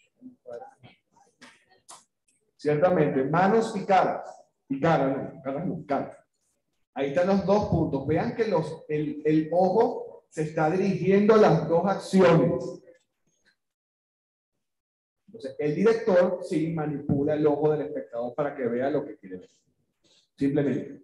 Ciertamente, manos y caras. Y caras no, caras. Ahí están los dos puntos. Vean que el ojo se está dirigiendo a las dos acciones. Entonces, el director sí manipula el ojo del espectador para que vea lo que quiere ver. Simplemente.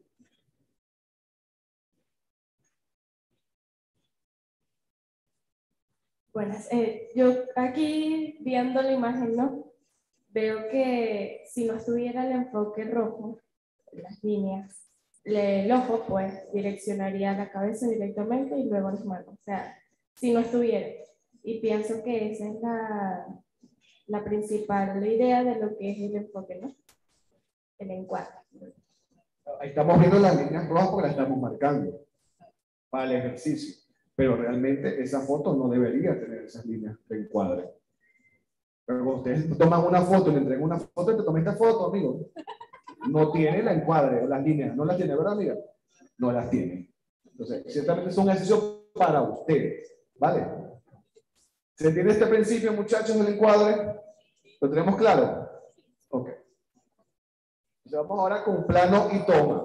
Buenas. Yo aquí viendo la imagen, ¿no? Veo que si no estuviera el enfoque rojo, las líneas, el ojo pues direccionaría la cabeza directamente y luego las manos. O sea, si no estuviera. Y pienso que esa es la principal idea de lo que es el enfoque, ¿no? El encuadre. Ahí estamos viendo las líneas rojas porque las estamos marcando para el ejercicio. Pero realmente esa foto no debería tener esas líneas de encuadre. Pero cuando ustedes toman una foto y le entregan una foto, te tomé esta foto, amigo. No tiene la encuadre, las líneas, no las tiene, ¿verdad, amiga? No las tiene. Entonces, ciertamente es un ejercicio para ustedes, ¿vale? ¿Se entiende este principio, muchachos, del encuadre? ¿Lo tenemos claro? Ok. Entonces vamos ahora con plano y toma.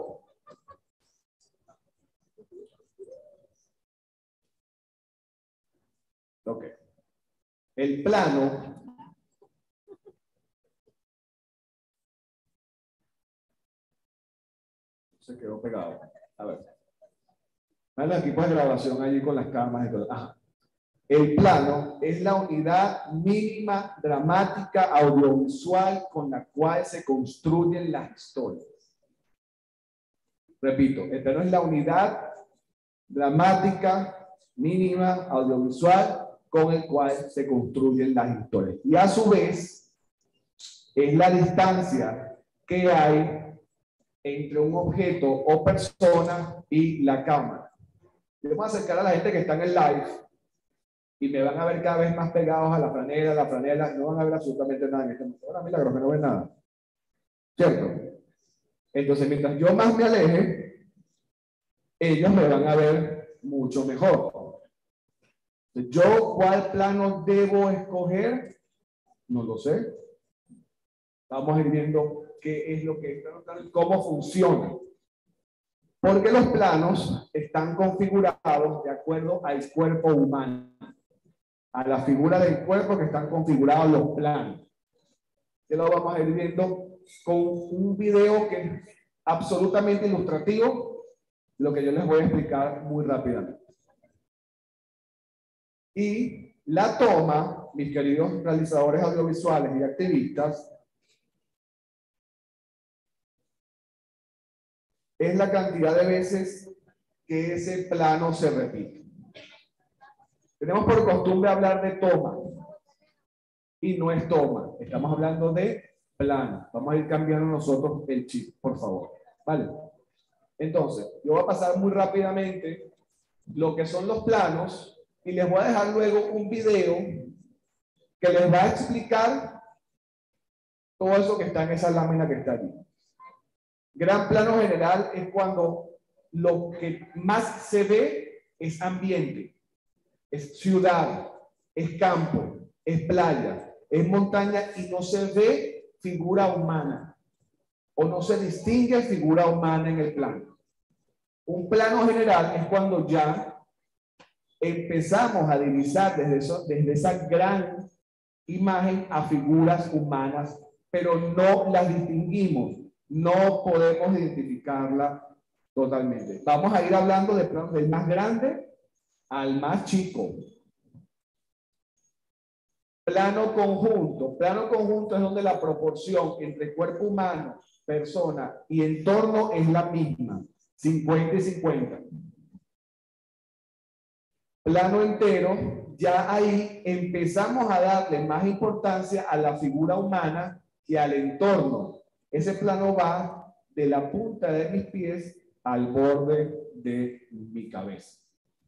Ok. El plano se quedó pegado. A ver. Vale, aquí pues grabación allí con las cámaras y todo. Ajá. El plano es la unidad mínima dramática audiovisual con la cual se construyen las historias. Repito, el plano es la unidad dramática mínima audiovisual con el cual se construyen las historias. Y a su vez, es la distancia que hay entre un objeto o persona y la cámara. Vamos a acercar a la gente que está en el live y me van a ver cada vez más pegados a la franela, no van a ver absolutamente nada en este momento. Ahora, milagro, que no ven nada. ¿Cierto? Entonces, mientras yo más me aleje, ellos me van a ver mucho mejor. ¿Yo cuál plano debo escoger? No lo sé. Vamos a ir viendo qué es lo que está, cómo funciona. Porque los planos están configurados de acuerdo al cuerpo humano, a la figura del cuerpo que están configurados los planos. Que lo vamos a ir viendo con un video que es absolutamente ilustrativo, lo que yo les voy a explicar muy rápidamente. Y la toma, mis queridos realizadores audiovisuales y activistas, es la cantidad de veces que ese plano se repite. Tenemos por costumbre hablar de toma y no es toma, estamos hablando de plano. Vamos a ir cambiando nosotros el chip, por favor. ¿Vale? Entonces, yo voy a pasar muy rápidamente lo que son los planos y les voy a dejar luego un video que les va a explicar todo eso que está en esa lámina que está allí. Gran plano general es cuando lo que más se ve es ambiente, es ciudad, es campo, es playa, es montaña y no se ve figura humana o no se distingue figura humana en el plano. Un plano general es cuando ya empezamos a divisar desde esa gran imagen a figuras humanas, pero no las distinguimos, no podemos identificarla totalmente. Vamos a ir hablando de planos del más grande al más chico. Plano conjunto. Plano conjunto es donde la proporción entre cuerpo humano, persona y entorno es la misma, 50 y 50. Plano entero, ya ahí empezamos a darle más importancia a la figura humana que al entorno. Ese plano va de la punta de mis pies al borde de mi cabeza.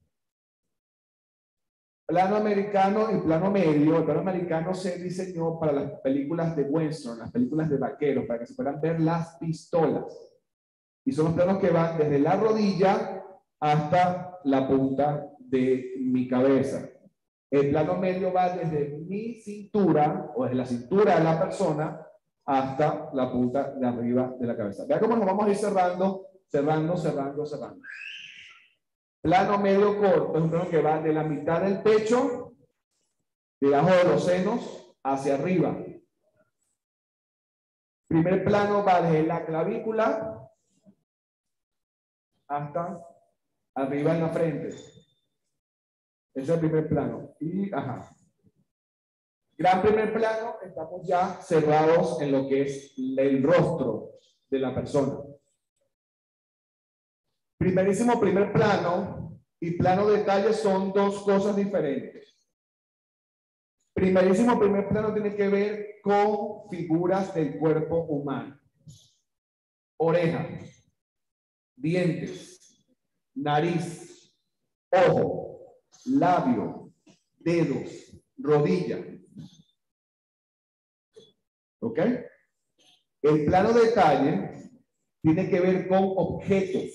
Plano americano y plano medio. El plano americano se diseñó para las películas de western, las películas de vaqueros, para que se puedan ver las pistolas. Y son los planos que van desde la rodilla hasta la punta de mi cabeza. El plano medio va desde mi cintura, o desde la cintura de la persona, hasta la punta de arriba de la cabeza. Vean cómo nos vamos a ir cerrando. Plano medio corto es un plano que va de la mitad del pecho, debajo de los senos, hacia arriba. Primer plano va desde la clavícula hasta arriba en la frente. Ese es el primer plano. Y, gran primer plano, estamos ya cerrados en lo que es el rostro de la persona. Primerísimo primer plano y plano detalle son dos cosas diferentes. Primerísimo primer plano tiene que ver con figuras del cuerpo humano. Orejas, dientes, nariz, ojo, labio, dedos, rodilla. ¿Ok? El plano detalle tiene que ver con objetos.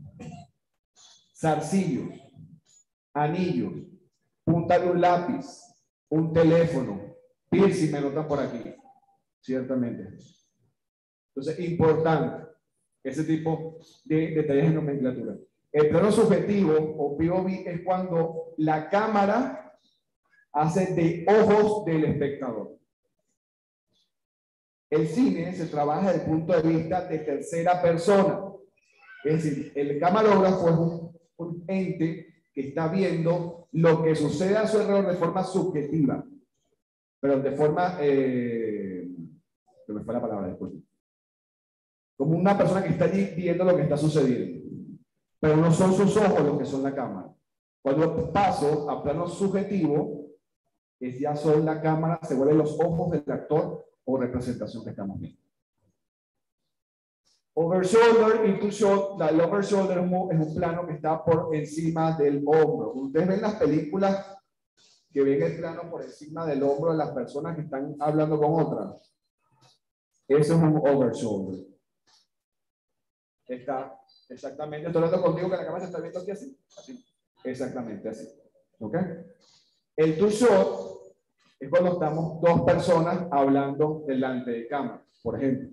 Zarcillos, anillos, punta de un lápiz, un teléfono, piercing, me notan por aquí, ciertamente. Entonces, importante, ese tipo de detalles de nomenclatura. El plano subjetivo o POV es cuando la cámara hace de ojos del espectador. El cine se trabaja desde el punto de vista de tercera persona. Es decir, el camarógrafo es un ente que está viendo lo que sucede a su alrededor de forma subjetiva, pero de forma, se me fue la palabra después, como una persona que está allí viendo lo que está sucediendo, pero no son sus ojos los que son la cámara. Cuando paso a plano subjetivo, es ya son la cámara, se vuelven los ojos del actor o representación que estamos viendo. Over shoulder, into shoulder. El over shoulder es un plano que está por encima del hombro. Ustedes ven las películas que ven el plano por encima del hombro de las personas que están hablando con otras. Eso es un over shoulder. Está exactamente. Estoy hablando contigo que la cámara se está viendo aquí así. Así. Exactamente así. ¿Ok? El two shot es cuando estamos dos personas hablando delante de cámara, por ejemplo.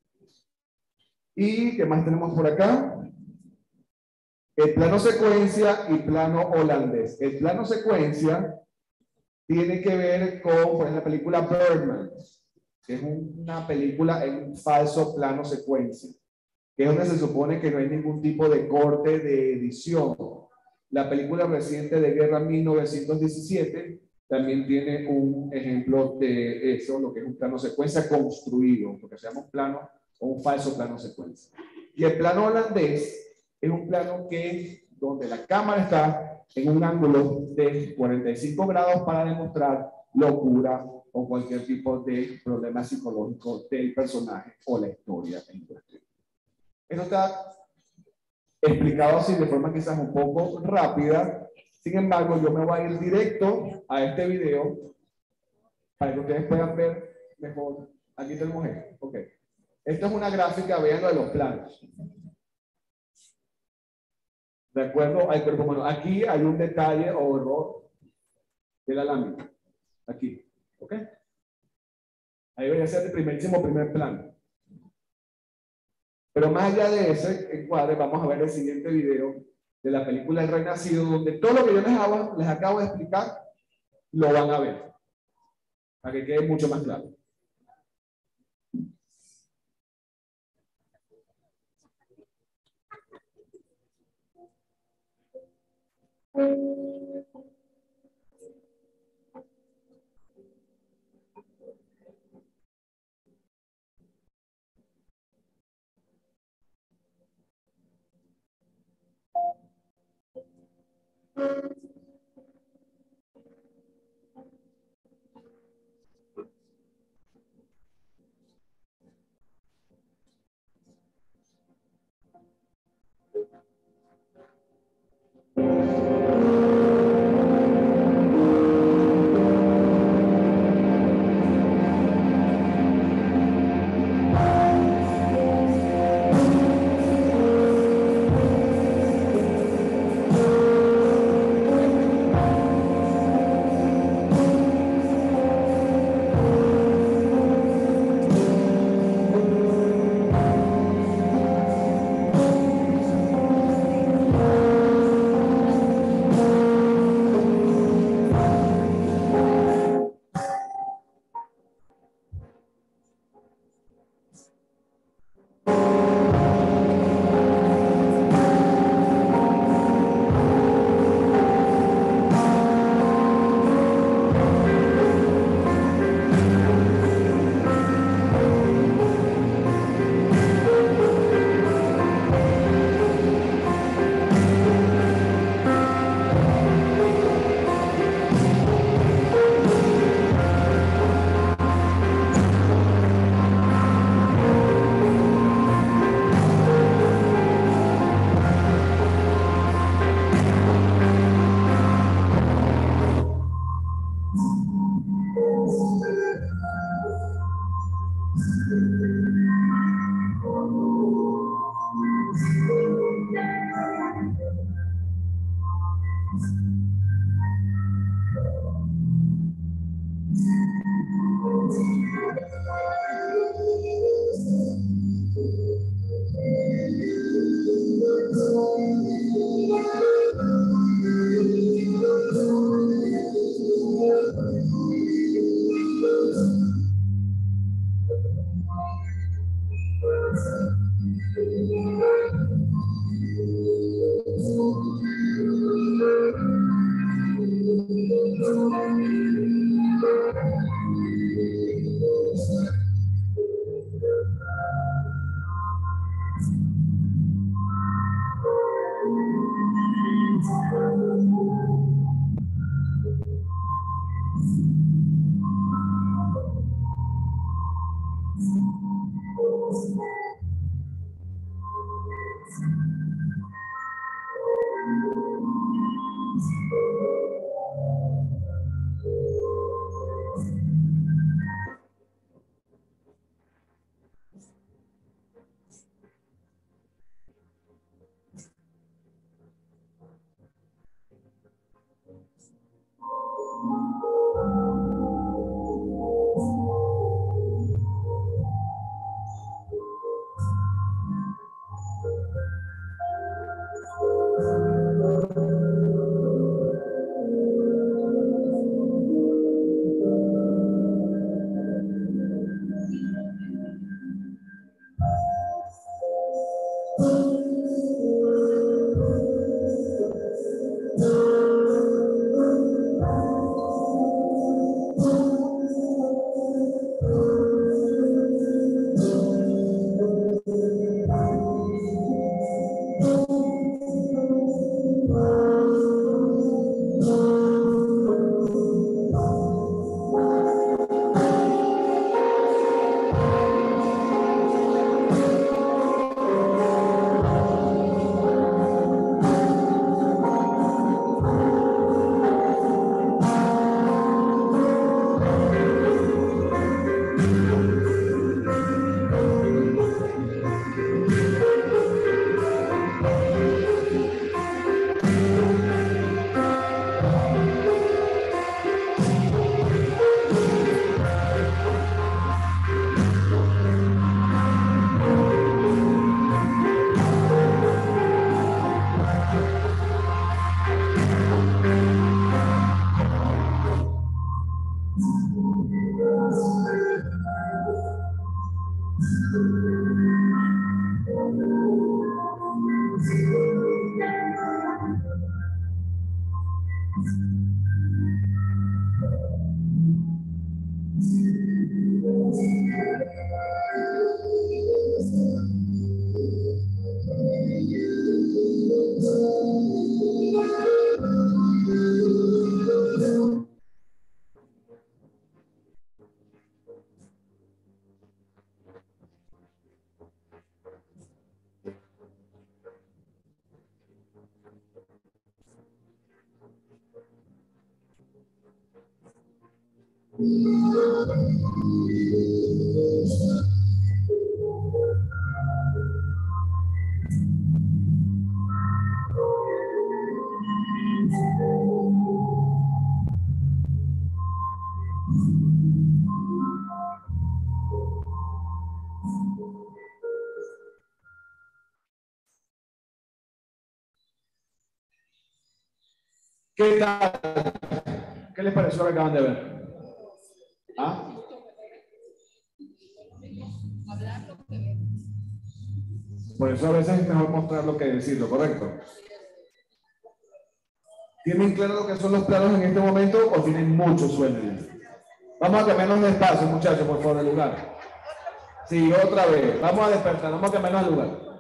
¿Y qué más tenemos por acá? El plano secuencia y plano holandés. El plano secuencia tiene que ver con, por ejemplo, la película Birdman, que es una película en un falso plano secuencia, que es donde se supone que no hay ningún tipo de corte de edición. La película reciente de Guerra 1917 también tiene un ejemplo de eso, lo que es un plano secuencia construido, lo que se llama un plano o un falso plano secuencia. Y el plano holandés es un plano donde la cámara está en un ángulo de 45 grados para demostrar locura o cualquier tipo de problema psicológico del personaje o la historia en cuestión. Eso está explicado así de forma quizás un poco rápida. Sin embargo, yo me voy a ir directo a este video para que ustedes puedan ver mejor. Aquí tenemos esto. Ok. Esto es una gráfica, vean lo de los planos. De acuerdo al cuerpo humano. Aquí hay un detalle o error de la lámina. Aquí. ¿Ok? Ahí voy a hacer el primer plano. Pero más allá de ese encuadre, vamos a ver el siguiente video de la película El Renacido, donde todo lo que yo les acabo de explicar, lo van a ver, para que quede mucho más claro. ¿Qué tal? ¿Qué les pareció lo que acaban de ver? ¿Ah? Por eso a veces es mejor mostrar lo que decirlo, ¿correcto? ¿Tienen claro lo que son los planos en este momento o tienen mucho sueño? Vamos a cambiarnos de espacio, muchachos, por favor, de lugar. Sí, otra vez. Vamos a despertar, vamos a cambiarnos de lugar.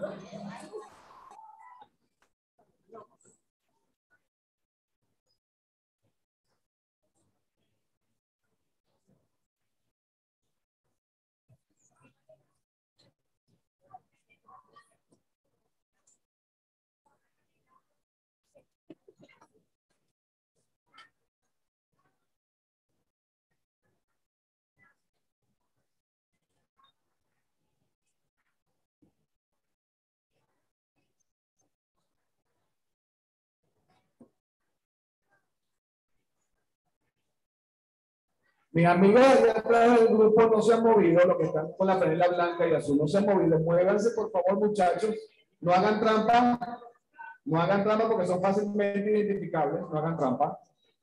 Mis amigos allá atrás del grupo no se han movido, los que están con la franela blanca y azul no se han movido. Muévanse, por favor, muchachos. No hagan trampa. No hagan trampa porque son fácilmente identificables. No hagan trampa.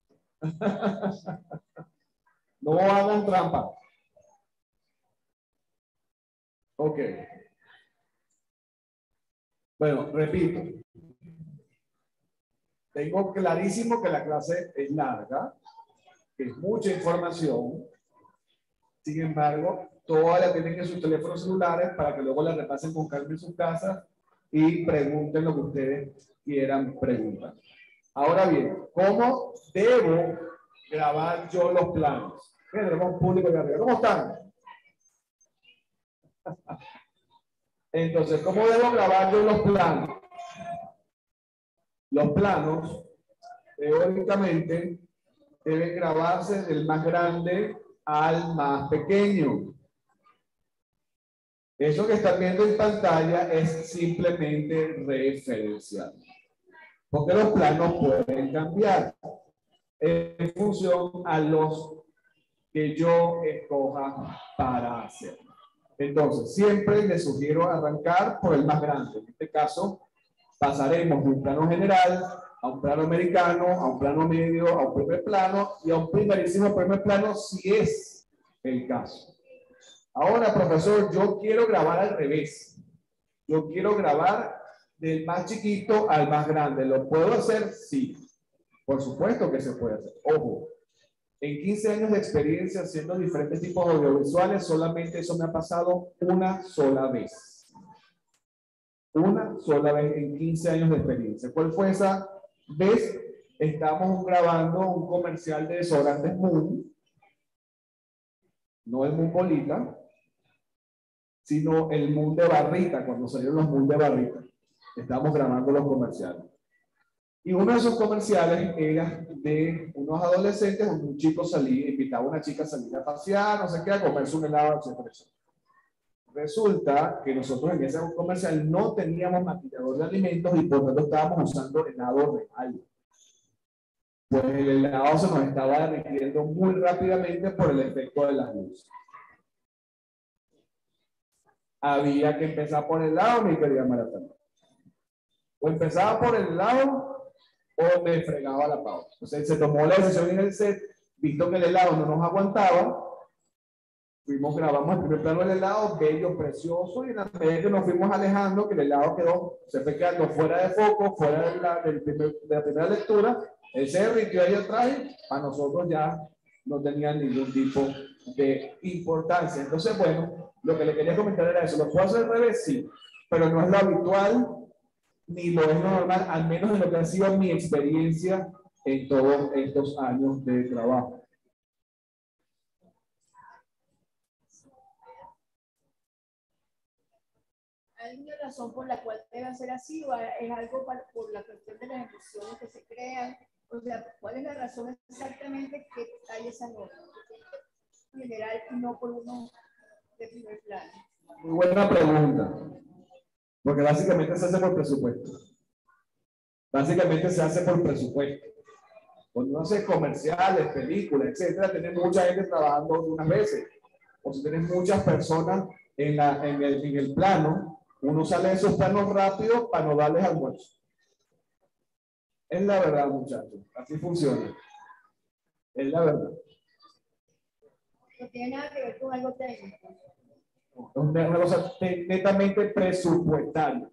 No hagan trampa. Ok. Bueno, repito. Tengo clarísimo que la clase es larga, que es mucha información. Sin embargo, todas la tienen en sus teléfonos celulares para que luego la repasen con calma en sus casas y pregunten lo que ustedes quieran preguntar. Ahora bien, ¿cómo debo grabar yo los planos? Tenemos un público de arriba. ¿Cómo están? Entonces, ¿cómo debo grabar yo los planos? Los planos, teóricamente, deben grabarse del más grande al más pequeño. Eso que están viendo en pantalla es simplemente referencial. Porque los planos pueden cambiar en función a los que yo escoja para hacer. Entonces, siempre les sugiero arrancar por el más grande. En este caso, pasaremos de un plano general a un plano americano, a un plano medio, a un primer plano y a un primerísimo primer plano si es el caso. Ahora, profesor, yo quiero grabar al revés. Yo quiero grabar del más chiquito al más grande. ¿Lo puedo hacer? Sí. Por supuesto que se puede hacer. Ojo, en 15 años de experiencia haciendo diferentes tipos de audiovisuales, solamente eso me ha pasado una sola vez. Una sola vez en 15 años de experiencia. ¿Cuál fue esa vez? Estamos grabando un comercial de desodorantes Moon, no el Moon Bolita, sino el Moon de barrita, cuando salieron los Moon de barrita. Estamos grabando los comerciales. Y uno de esos comerciales era de unos adolescentes donde un chico salía, invitaba a una chica a salir a pasear, no sé qué, a comerse un helado, etc. Resulta que nosotros en ese comercial no teníamos maquillador de alimentos y por tanto estábamos usando helado real. Pues el helado se nos estaba derritiendo muy rápidamente por el efecto de las luces. Había que empezar por el helado, mi querida Maratón. O empezaba por el helado o me fregaba la pausa. Entonces se tomó la decisión en el set, visto que el helado no nos aguantaba, grabamos el primer plano del helado, bello, precioso, y en la medida que nos fuimos alejando, que el helado se fue quedando fuera de foco, fuera de la primera lectura, él se derritió ahí atrás y a nosotros ya no tenía ningún tipo de importancia. Entonces, bueno, lo que le quería comentar era eso. ¿Lo puedo hacer al revés? Sí, pero no es lo habitual ni lo es lo normal, al menos en lo que ha sido mi experiencia en todos estos años de trabajo. ¿Hay una razón por la cual debe ser así o es algo por la cuestión de las emociones que se crean? O sea, ¿cuál es la razón exactamente que hay esa norma? uno por uno de primer plano? Muy buena pregunta. Porque básicamente se hace por presupuesto. Básicamente se hace por presupuesto. Cuando uno hace comerciales, películas, etcétera, tienes mucha gente trabajando unas veces. O si tienes muchas personas en el plano, uno sale de esos planos rápido para no darles almuerzo. Es la verdad, muchachos. Así funciona. Es la verdad. No tiene nada que ver con algo técnico. Es una cosa netamente presupuestaria.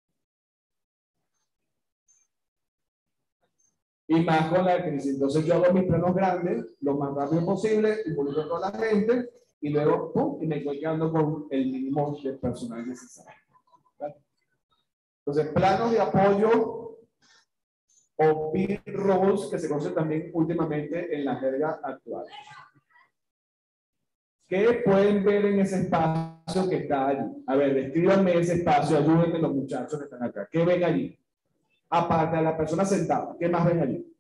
Y más con la crisis. Entonces yo hago mis planos grandes lo más rápido posible, involucro a toda la gente y luego ¡pum! Y me voy quedando con el mínimo de personal necesario. ¿Vale? Entonces, planos de apoyo o B-rolls que se conocen también últimamente en la jerga actual. ¿Qué pueden ver en ese espacio que está allí? A ver, descríbanme ese espacio, ayúdenme los muchachos que están acá. ¿Qué ven allí? Aparte de la persona sentada, ¿qué más ven allí?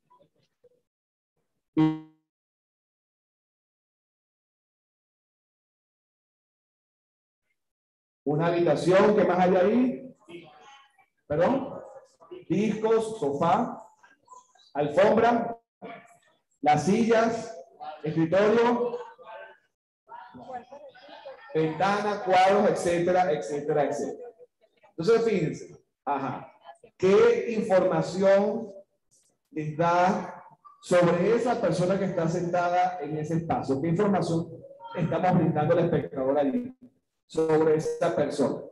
Una habitación, ¿qué más hay ahí? ¿Perdón? Discos, sofá, alfombra, las sillas, escritorio, ventana, cuadros, etcétera, etcétera, etcétera. Entonces, fíjense, ajá, ¿qué información les da sobre esa persona que está sentada en ese espacio? ¿Qué información estamos brindando al espectador allí sobre esa persona?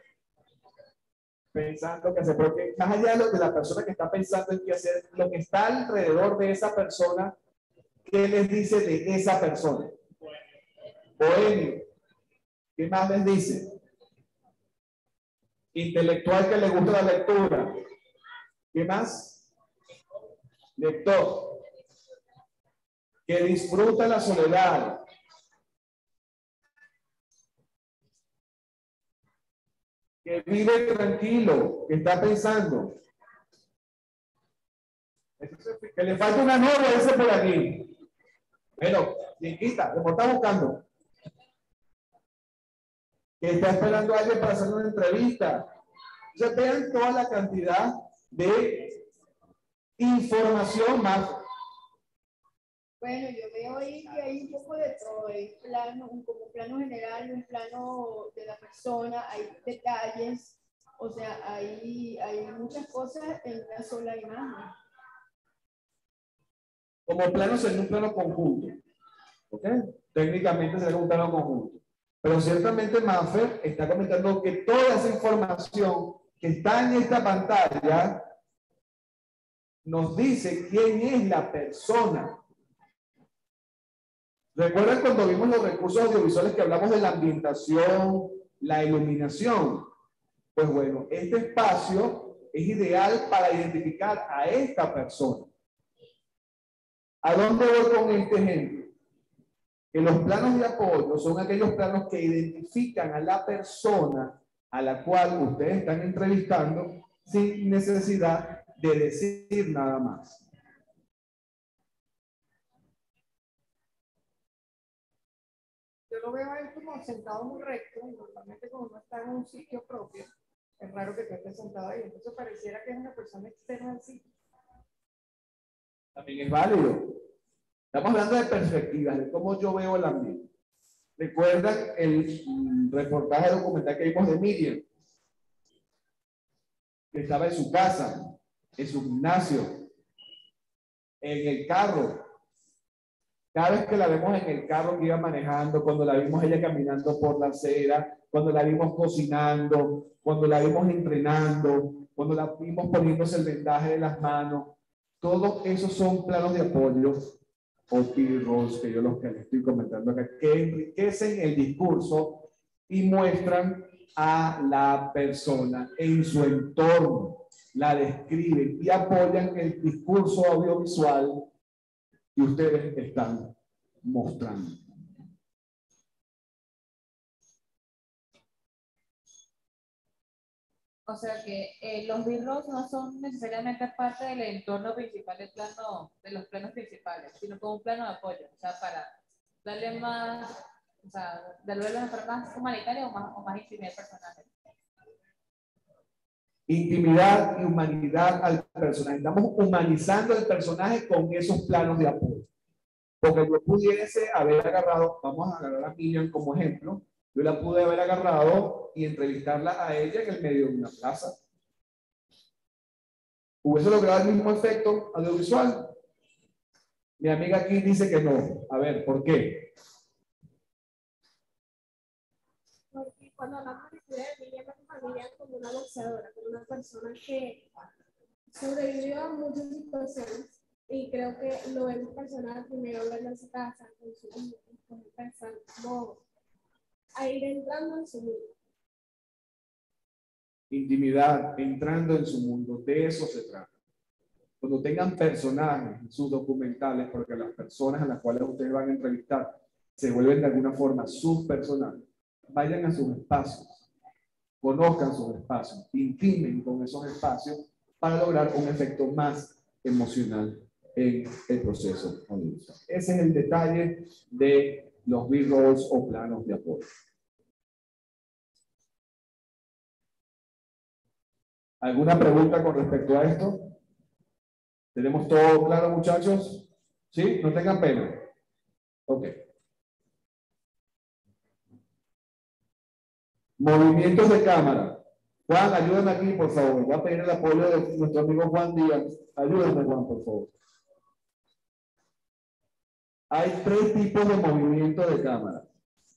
Pensando que hacer, porque más allá de lo de la persona que está pensando en qué hacer, lo que está alrededor de esa persona, ¿qué les dice de esa persona? Bohemio. ¿Qué más les dice? Intelectual que le gusta la lectura. ¿Qué más? Lector. Que disfruta la soledad. Que vive tranquilo, que está pensando. Que le falta una novia, ese por aquí. Bueno, chiquita, como está buscando. Que está esperando a alguien para hacer una entrevista. Entonces vean toda la cantidad de información más. Bueno, yo veo ahí que hay un poco de todo, hay plano, como un plano general, un plano de la persona, hay detalles, o sea, hay muchas cosas en una sola imagen. Como plano sería un plano conjunto. ¿Ok? Técnicamente sería un plano conjunto. Pero ciertamente Maffer está comentando que toda esa información que está en esta pantalla nos dice quién es la persona. ¿Recuerdan cuando vimos los recursos audiovisuales que hablamos de la ambientación, la iluminación? Pues bueno, este espacio es ideal para identificar a esta persona. ¿A dónde voy con este ejemplo? Que los planos de apoyo son aquellos planos que identifican a la persona a la cual ustedes están entrevistando sin necesidad de decir nada más. Yo lo veo a él como sentado muy recto, y normalmente cuando uno está en un sitio propio, es raro que tú estés sentado ahí, entonces pareciera que es una persona externa al sitio. También es válido. Estamos hablando de perspectivas, de cómo yo veo el ambiente. ¿Recuerdan el reportaje documental que vimos de Miriam? Que estaba en su casa, en su gimnasio, en el carro. Cada vez que la vemos en el carro que iba manejando, cuando la vimos ella caminando por la acera, cuando la vimos cocinando, cuando la vimos entrenando, cuando la vimos poniéndose el vendaje de las manos, todos esos son planos de apoyo o B-rolls que yo los que les estoy comentando acá, que enriquecen el discurso y muestran a la persona en su entorno, la describen y apoyan el discurso audiovisual que ustedes están mostrando. O sea que los B-rolls no son necesariamente parte del entorno principal del plano, de los planos principales, sino como un plano de apoyo, o sea, para darle más O sea, devolverlo de forma más humanitaria o más intimidad personal. Intimidad y humanidad al personaje. Estamos humanizando el personaje con esos planos de apoyo. Porque yo pudiese haber agarrado, vamos a agarrar a Miriam como ejemplo, yo la pude haber agarrado y entrevistarla a ella en el medio de una plaza. ¿Hubiese logrado el mismo efecto audiovisual? Mi amiga aquí dice que no. A ver, ¿por qué? Porque cuando hablamos de historia de Miriam, a Miriam como una boxeadora, como una persona que sobrevivió a muchas situaciones. Y creo que lo vemos personal primero verlo en su casa, con su hijo, con el pensar, como a ir entrando en su mundo. Intimidad, entrando en su mundo, de eso se trata. Cuando tengan personajes en sus documentales, porque las personas a las cuales ustedes van a entrevistar se vuelven de alguna forma sus personajes, vayan a sus espacios, conozcan sus espacios, intimen con esos espacios para lograr un efecto más emocional en el proceso audiovisual. Ese es el detalle de los B-rolls o planos de apoyo. ¿Alguna pregunta con respecto a esto? ¿Tenemos todo claro, muchachos? ¿Sí? No tengan pena. Ok. Movimientos de cámara. Juan, ayúdame aquí, por favor. Voy a pedir el apoyo de nuestro amigo Juan Díaz. Ayúdame, Juan, por favor. Hay 3 tipos de movimiento de cámara.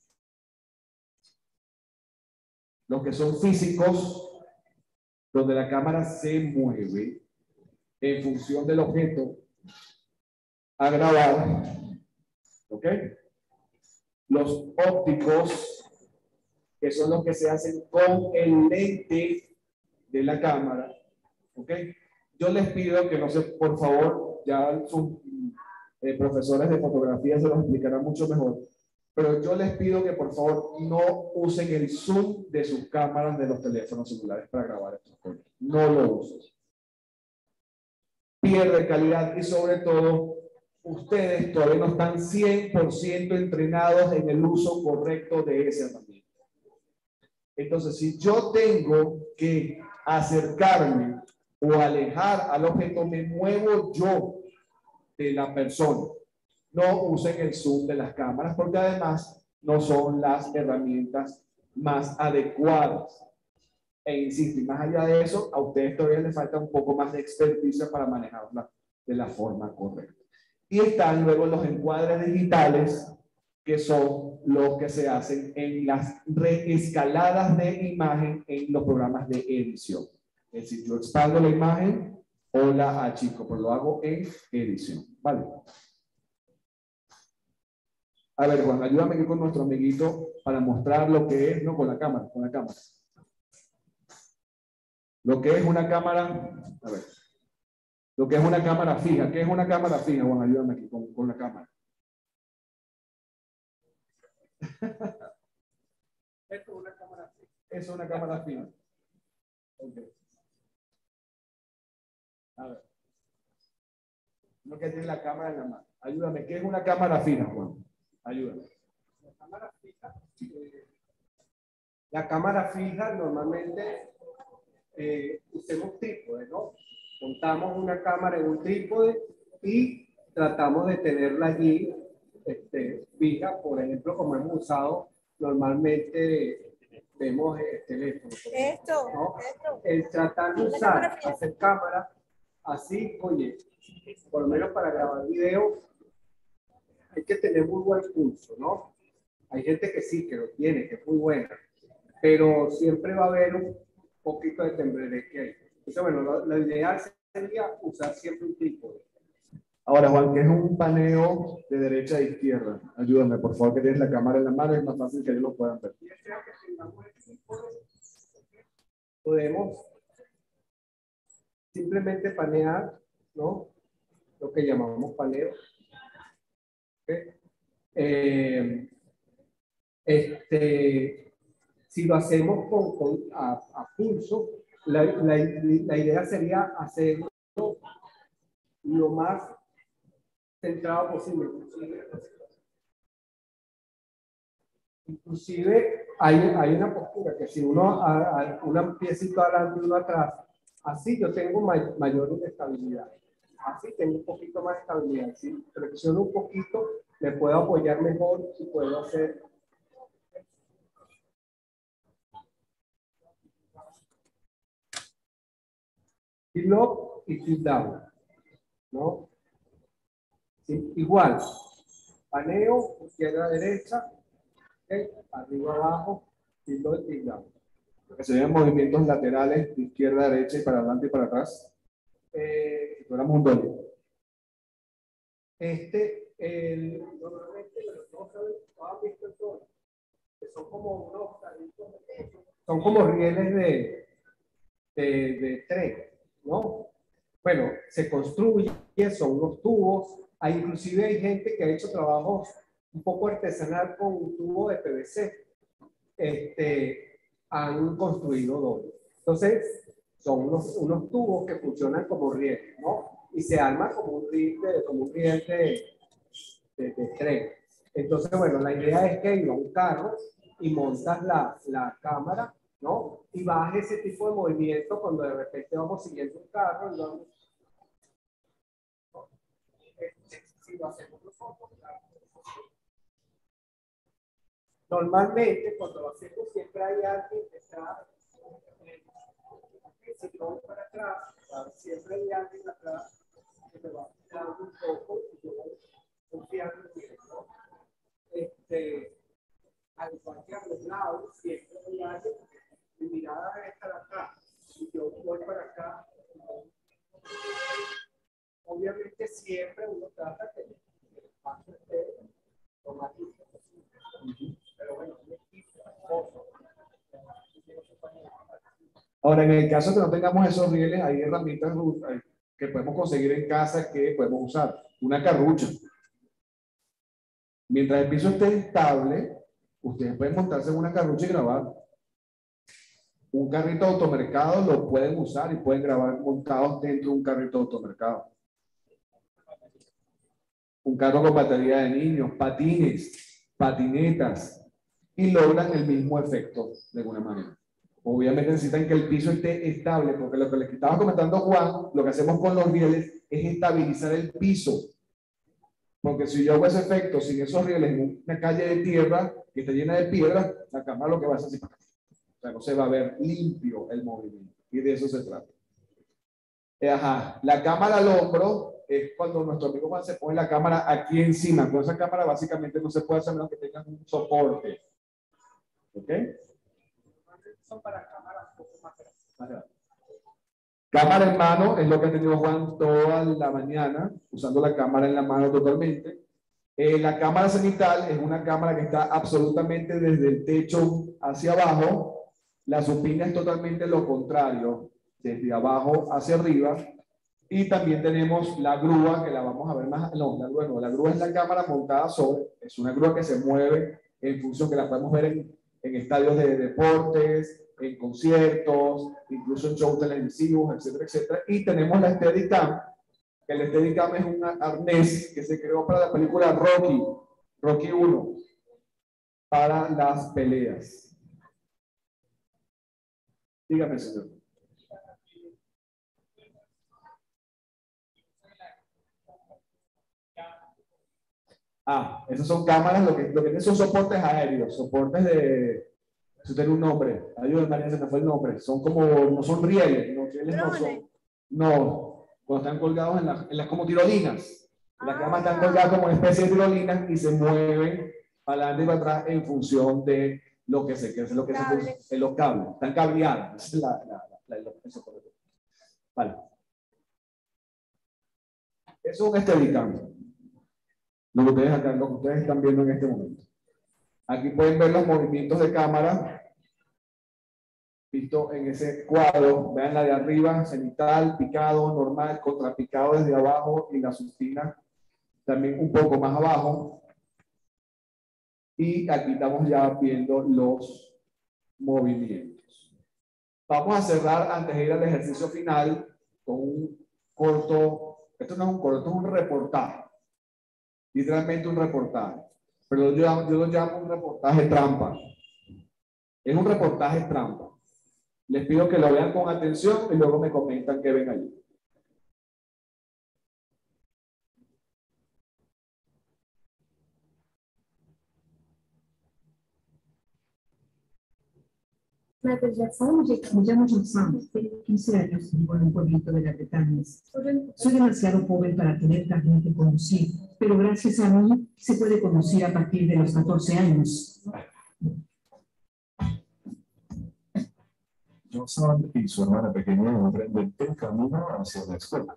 Los que son físicos, donde la cámara se mueve en función del objeto a grabar. ¿Ok? Los ópticos, que son los que se hacen con el lente de la cámara. ¿Ok? Yo les pido que no se, por favor, ya sus profesores de fotografía se los explicarán mucho mejor, pero yo les pido que por favor no usen el zoom de sus cámaras de los teléfonos celulares para grabar estos cosas. No lo usen. Pierde calidad y sobre todo, ustedes todavía no están 100% entrenados en el uso correcto de esa herramienta. Entonces, si yo tengo que acercarme o alejar al objeto, me muevo yo de la persona. No usen el zoom de las cámaras porque además no son las herramientas más adecuadas. E insisto, y más allá de eso, a ustedes todavía les falta un poco más de experticia para manejarla de la forma correcta. Y están luego los encuadres digitales, que son los que se hacen en las reescaladas de imagen en los programas de edición. Es decir, yo expando la imagen o la achico, pero lo hago en edición. ¿Vale? A ver, Juan, ayúdame aquí con nuestro amiguito para mostrar lo que es, no con la cámara, con la cámara. Lo que es una cámara, a ver, lo que es una cámara fija. ¿Qué es una cámara fija, Juan? Ayúdame aquí con la cámara. Esto es una cámara fija. Eso es una cámara fija. Ok. A ver. No que tiene la cámara en la mano. Ayúdame. ¿Qué es una cámara fija, Juan? Ayúdame. La cámara fija normalmente usemos trípode, ¿no? Montamos una cámara en un trípode y tratamos de tenerla allí fija, por ejemplo, como hemos usado normalmente, vemos el teléfono. ¿No? El tratar de usar, hacer cámara así, oye, por lo menos para grabar video, hay que tener muy buen pulso, ¿no? Hay gente que sí, que lo tiene, que es muy buena, pero siempre va a haber un poquito de tembleque. Entonces, bueno, lo ideal sería usar siempre un trípode. Ahora, Juan, ¿qué es un paneo de derecha a izquierda? Ayúdame, por favor, que tienes la cámara en la mano, es más fácil que ellos lo puedan ver. Podemos simplemente panear, ¿no? Lo que llamamos paneo. ¿Okay? Si lo hacemos a pulso, la idea sería hacerlo lo más centrado posible. Inclusive hay una postura que si uno una piecita adelante y uno atrás, así yo tengo mayor inestabilidad. Así tengo un poquito más de estabilidad. Si flexiono un poquito, me puedo apoyar mejor y puedo hacer. Tilt up y tilt down, ¿no? Sí, igual, paneo, izquierda, derecha, ¿okay? Arriba, abajo, tilt up y tilt down. Que se ven movimientos laterales de izquierda a derecha y para adelante y para atrás. Si fuéramos un dolly. Normalmente los dos han visto el dolly, que son como unos carritos, son como rieles de tren, ¿no? Bueno, se construye, son unos tubos, inclusive hay gente que ha hecho trabajos un poco artesanal con un tubo de PVC. Han construido dobles. Entonces, son unos tubos que funcionan como riel, ¿no? Y se arma como un riel de tren. Entonces, bueno, la idea es que iba un carro y montas la cámara, ¿no? Y baja ese tipo de movimiento cuando de repente vamos siguiendo un carro y vamos. Si lo hacemos nosotros, claro. Normalmente, cuando lo hacemos, siempre hay alguien que está. Si yo voy para atrás, siempre hay alguien atrás que me va dando un poco y yo voy confiando en él, ¿no? Al igual que a los lados, siempre hay alguien, mi mirada debe estar acá y yo voy para acá. Obviamente, siempre uno trata que el espacio esté lo más listo posible. Pero bueno, un equipo, Ahora, en el caso que no tengamos esos rieles, hay herramientas que podemos conseguir en casa que podemos usar. Una carrucha. Mientras el piso esté estable, ustedes pueden montarse en una carrucha y grabar. Un carrito de automercado lo pueden usar y pueden grabar montados dentro de un carrito de automercado. Un carro con batería de niños, patines, patinetas, y logran el mismo efecto de alguna manera. Obviamente necesitan que el piso esté estable, porque lo que les estaba comentando Juan, lo que hacemos con los rieles es estabilizar el piso. Porque si yo hago ese efecto sin esos rieles en una calle de tierra que está llena de piedras, la cámara lo que va a hacer es, o sea, no se va a ver limpio el movimiento. Y de eso se trata. La cámara al hombro es cuando nuestro amigo Juan se pone la cámara aquí encima. Con esa cámara básicamente no se puede hacer menos que tengan un soporte. ¿Ok? Son para cámaras un poco más grandes. Cámara en mano es lo que ha tenido Juan toda la mañana, usando la cámara en la mano totalmente. La cámara cenital es una cámara que está absolutamente desde el techo hacia abajo. La supina es totalmente lo contrario, desde abajo hacia arriba. Y también tenemos la grúa, que la vamos a ver más. No, la grúa no. La grúa es la cámara montada sobre. Es una grúa que se mueve en función, que la podemos ver en estadios de deportes, en conciertos, incluso en shows televisivos, etcétera, etcétera. Y tenemos la Steadicam, que el Steadicam es un arnés que se creó para la película Rocky 1, para las peleas. Dígame, señor. Esas son cámaras, lo que tienen son soportes aéreos, soportes de, si tiene un nombre, ayúdame María, se me fue el nombre, son como, no son rieles, no son, no, cuando están colgados en las como tirolinas, las cámaras están colgadas como una especie de tirolinas y se mueven para adelante y para atrás en función de lo que se quiere, en los cables, están cableados, esa es vale. Eso es un Steadicam. Lo que ustedes están viendo en este momento. Aquí pueden ver los movimientos de cámara visto en ese cuadro. Vean la de arriba, cenital, picado, normal, contrapicado desde abajo y la supina también un poco más abajo. Y aquí estamos ya viendo los movimientos. Vamos a cerrar antes de ir al ejercicio final con un corto, esto no es un corto, esto es un reportaje. Literalmente un reportaje. pero yo lo llamo un reportaje trampa. Es un reportaje trampa. Les pido que lo vean con atención y luego me comentan qué ven allí. Michael Jackson, me llamo Jackson, tengo 15 años y vivo en un pueblito de las Bretañas. Soy demasiado joven para tener carnet de conducir, pero gracias a mí se puede conducir a partir de los 14 años. Jackson y su hermana pequeña emprenden el camino hacia la escuela.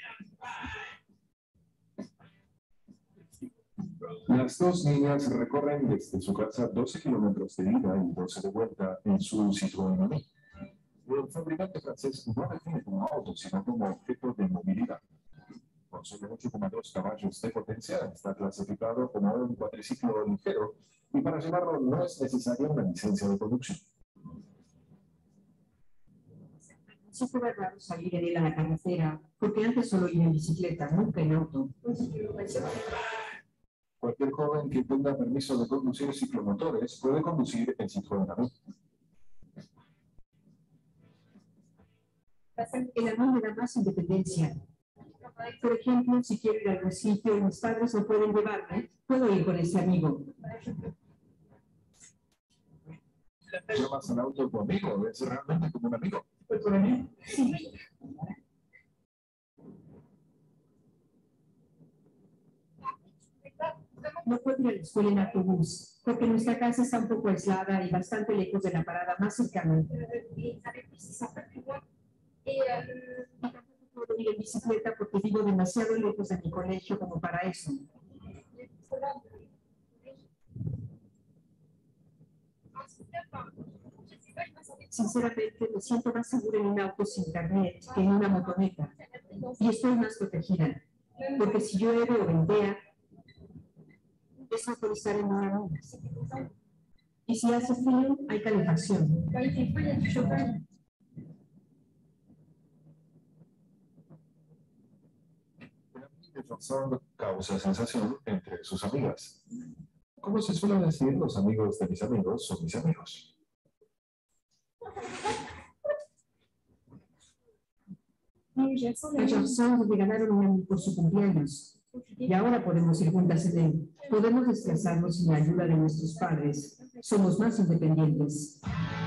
Las dos niñas recorren desde su casa 12 kilómetros de ida y 12 de vuelta en su Citroën Ami. El fabricante francés no define como auto, sino como objeto de movilidad. Con solo 8,2 caballos de potencia, está clasificado como un cuatriciclo ligero y para llevarlo no es necesaria una licencia de conducción. Sí fue raro salir en él a la carretera, porque antes solo iba en bicicleta, nunca en auto. Cualquier joven que tenga permiso de conducir ciclomotores puede conducir el Citroën Ami. El amor me da más independencia. Por ejemplo, si quiero ir a algún sitio y mis padres no pueden llevarme, puedo ir con ese amigo. ¿Llamas al auto tu amigo? ¿Es realmente como un amigo? Sí. No puedo ir a la escuela en autobús, porque nuestra casa está un poco aislada y bastante lejos de la parada más cercana. No puedo ir en bicicleta porque vivo demasiado lejos de mi colegio como para eso. Sinceramente, me siento más segura en un auto sin carnet que en una motoneta. Y estoy más protegida, porque si llueve o ventea, es autorizar en una hora. Y si hace frío, hay calefacción. Jackson causa sensación entre sus amigas. Como se suele decir, los amigos de mis amigos son mis amigos. A Jackson le regalaron un anillo por su cumpleaños. Y ahora podemos ir juntas en él. Podemos desplazarnos sin la ayuda de nuestros padres. Somos más independientes.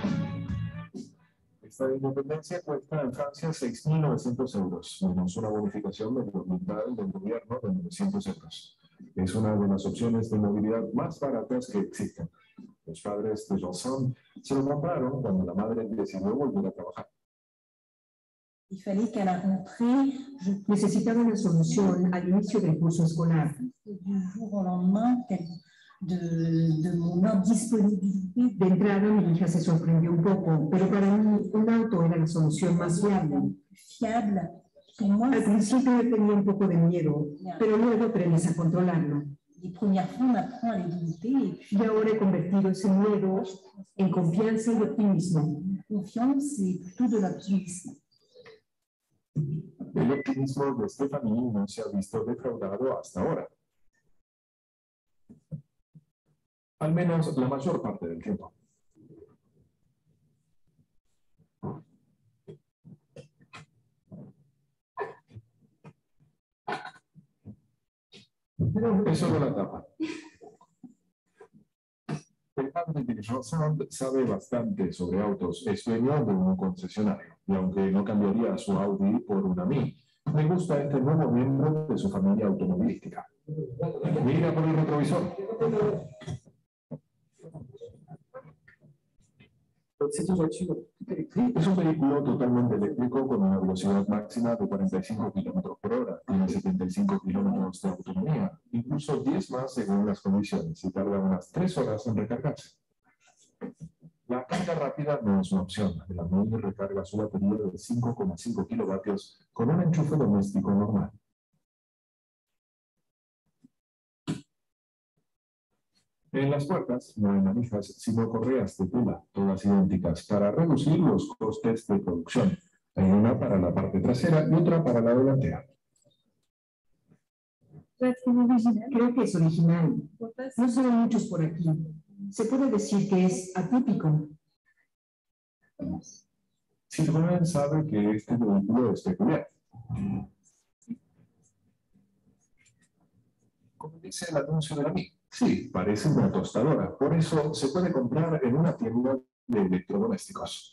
Esta independencia cuesta en Francia 6.900 euros, menos una bonificación medioambiental del gobierno de 900 euros. Es una de las opciones de movilidad más baratas que existen. Los padres de Jackson se lo compraron cuando la madre decidió volver a trabajar. Necesitaba una solución al inicio del curso escolar. De entrada, mi hija se sorprendió un poco, pero para mí un auto era la solución más fiable. Al principio tenía un poco de miedo, pero luego aprendes a controlarlo. Y ahora he convertido ese miedo en confianza y optimismo. El optimismo de Stephanie no se ha visto defraudado hasta ahora. Al menos la mayor parte del tiempo. Es solo la tapa. El padre de Jackson sabe bastante sobre autos, es dueño de un concesionario, y aunque no cambiaría su Audi por un Ami, le gusta este nuevo miembro de su familia automovilística. Mira por el retrovisor. Es un vehículo totalmente eléctrico con una velocidad máxima de 45 km por hora, tiene 75 km de autonomía, incluso 10 más según las condiciones y tarda unas 3 horas en recargarse. La carga rápida no es una opción. El Ami recarga su batería de 5,5 kilovatios con un enchufe doméstico normal. En las puertas no hay manijas, sino correas de tela, todas idénticas, para reducir los costes de producción. Hay una para la parte trasera y otra para la delantera. Creo que es original. No se ven muchos por aquí. Se puede decir que es atípico. Citroën sabe que este vehículo es peculiar. Como dice el anuncio de la Mi, sí, parece una tostadora. Por eso se puede comprar en una tienda de electrodomésticos.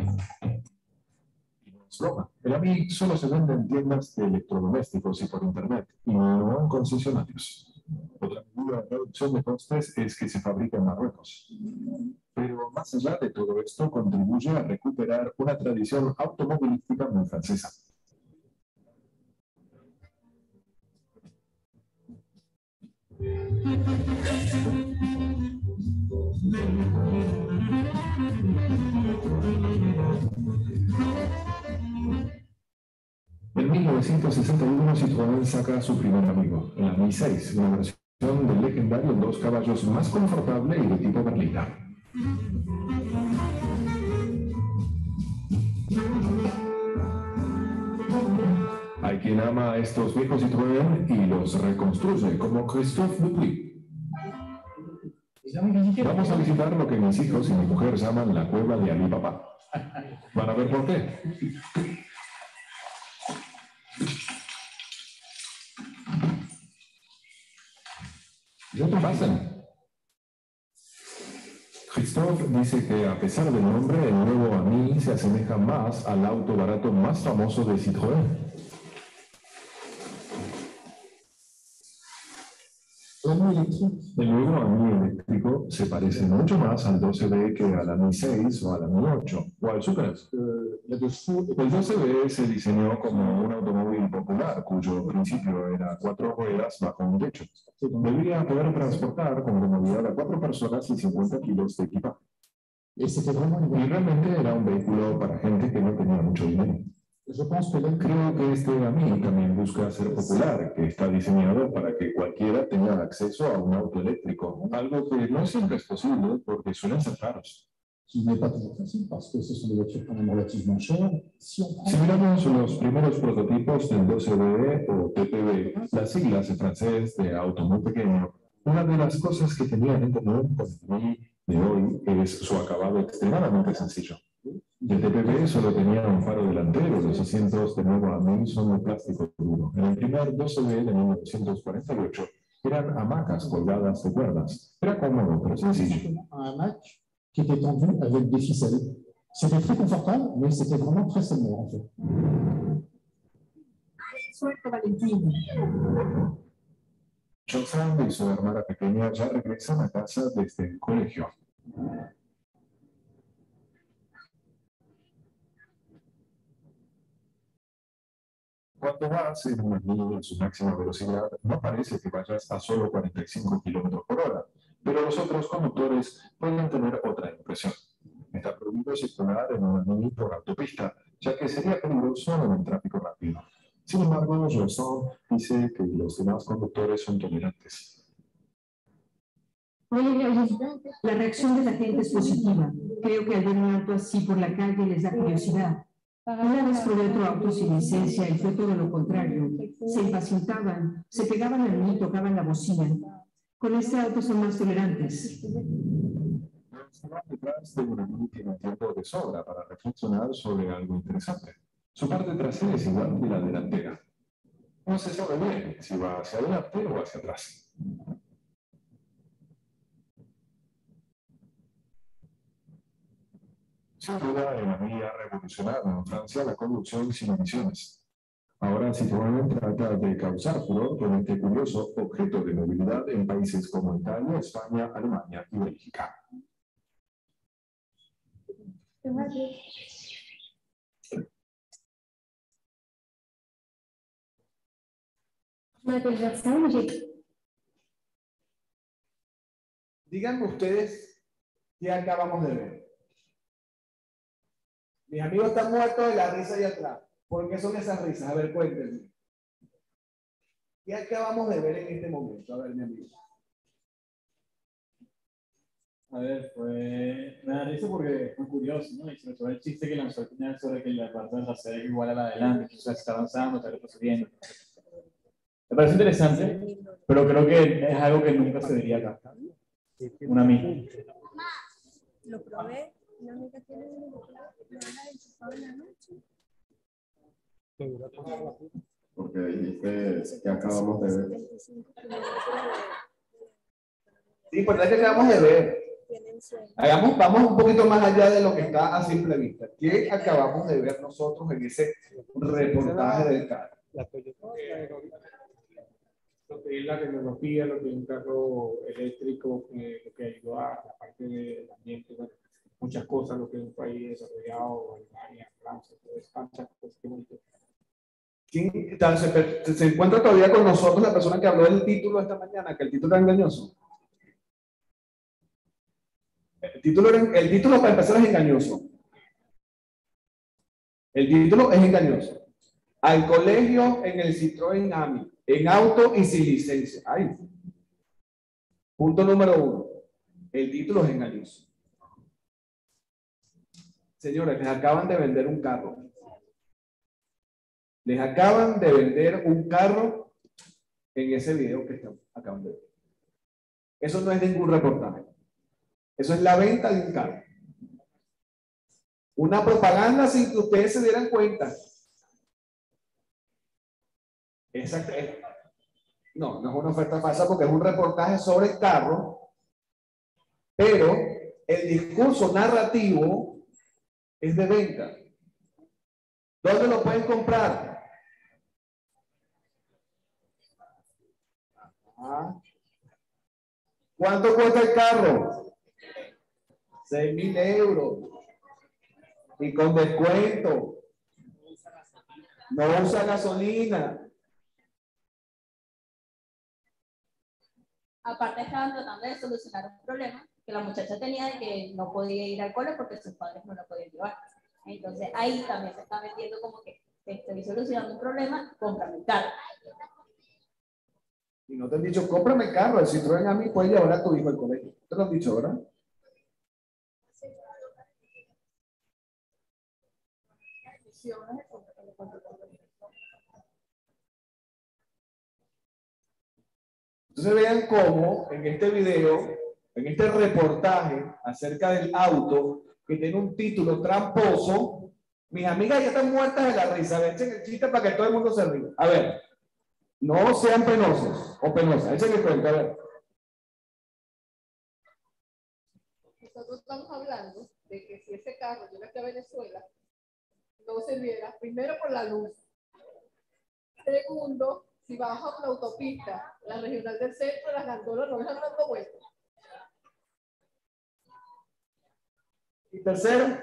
Y no es broma. El AMI solo se vende en tiendas de electrodomésticos y por internet, y no en concesionarios. Otra medida de reducción de costes es que se fabrica en Marruecos. Pero más allá de todo esto, contribuye a recuperar una tradición automovilística muy francesa. En 1961 Citroën saca su primer amigo, el AMI 6, una versión del legendario 2 caballos más confortable y de tipo berlina. Hay quien ama a estos viejos Citroën y los reconstruye, como Christophe Dupri. Vamos a visitar lo que mis hijos y mi mujer llaman la cueva de Ali Papá. ¿Van a ver por qué? ¿Ya te pasan? Christophe dice que a pesar del nombre, el nuevo AMI se asemeja más al auto barato más famoso de Citroën. El nuevo AMI eléctrico se parece mucho más al 12B que al AMI 6 o al AMI 8 o al Supra. El 12B se diseñó como un automóvil popular cuyo principio era 4 ruedas bajo un techo. Debía poder transportar con comodidad a 4 personas y 50 kilos de equipaje. Y realmente era un vehículo para gente que no tenía mucho dinero. Creo que este AMI también busca ser popular, que está diseñado para que cualquiera tenga acceso a un auto eléctrico, algo que no siempre es posible porque suelen ser caros. Si miramos los primeros prototipos del 12B o TPB, las siglas en francés de auto muy pequeño, una de las cosas que tenían en común con el AMI de hoy es su acabado extremadamente sencillo. El TPB solo tenía un faro delantero, los asientos de nuevo AMI son de plástico duro. En el primer 12B de 1948 eran hamacas colgadas de cuerdas. Era cómodo, pero sencillo. Un hamac qui était tendu avec des ficelles. C'était très confortable, mais c'était vraiment très sommaire en fait. Suelto Valentín. Johnson y su hermana pequeña ya regresan a casa desde el colegio. Cuando vas en una AMI en su máxima velocidad, no parece que vayas a solo 45 km por hora, pero los otros conductores pueden tener otra impresión. Está prohibido circular en una AMI por autopista, ya que sería peligroso en el tráfico rápido. Sin embargo, Johnson dice que los demás conductores son tolerantes. La reacción de la gente es positiva. Creo que al ver un auto así por la calle les da curiosidad. Una vez probé otro auto sin licencia y fue todo lo contrario. Se impacientaban, se pegaban a mí y tocaban la bocina. Con este auto son más tolerantes. Detrás de una AMI tiene tiempo de sobra para reflexionar sobre algo interesante. Su parte trasera es igual que la delantera. No se sabe bien si va hacia adelante o hacia atrás. Sin duda, el AMI ha revolucionado en Francia la conducción sin emisiones. Ahora Citroën trata de causar furor con este curioso objeto de movilidad en países como Italia, España, Alemania y Bélgica. Díganme ustedes qué acabamos de ver. Mis amigos están muertos de la risa allá atrás. ¿Por qué son esas risas? A ver, cuéntenme. ¿Qué acabamos de ver en este momento? A ver, mi amigo. A ver, me da risa porque fue curioso, ¿no? Y sobre todo el chiste que lanzó al final sobre que la parte trasera es igual a la de adelante, que se está avanzando, está retrocediendo. Me parece interesante, pero creo que es algo que nunca se diría acá. Una amiga. Lo probé, una amiga tiene uno, me van a enchufar en la noche. Porque dijiste que acabamos de ver. Sí, pues es que acabamos de ver. Vamos un poquito más allá de lo que está a simple vista. ¿Qué acabamos de ver nosotros en ese reportaje del carro? Lo que es la tecnología, lo que es un carro eléctrico, lo que ayuda a la parte del ambiente, bueno, muchas cosas, lo que es un país desarrollado, Alemania, Francia, todo eso, muchas cosas que bonito. ¿Quién tal, se encuentra todavía con nosotros la persona que habló del título esta mañana, que el título era engañoso? El título para empezar es engañoso. El título es engañoso. Al colegio en el Citroën AMI, en auto y sin licencia. Ay. Punto número 1. El título es engañoso. Señores, les acaban de vender un carro. Les acaban de vender un carro en ese video que acaban de ver. Eso no es ningún reportaje. Eso es la venta de un carro. Una propaganda sin que ustedes se dieran cuenta. Exacto. No, no es una oferta falsa porque es un reportaje sobre el carro, pero el discurso narrativo es de venta. ¿Dónde lo pueden comprar? ¿Cuánto cuesta el carro? 6.000 euros. Y con descuento. No usa gasolina. Aparte estaban tratando de solucionar un problema que la muchacha tenía de que no podía ir al cole porque sus padres no la podían llevar. Entonces ahí también se está metiendo como que estoy solucionando un problema, cómprame el carro. Y no te han dicho, cómprame el carro, el Citroën AMI puede llevar a tu hijo al colegio. Te lo han dicho, ¿verdad? Entonces vean cómo en este video, en este reportaje acerca del auto, que tiene un título tramposo, mis amigas ya están muertas de la risa. Echen el chiste para que todo el mundo se ríe. A ver, no sean penosos o penosas. Echen el cuento, a ver. Nosotros estamos hablando de que si ese carro llega aquí a Venezuela, no sirviera, primero por la luz. Segundo, si bajas a una autopista, la regional del centro, las gandolas no están dando vueltas. Y tercero,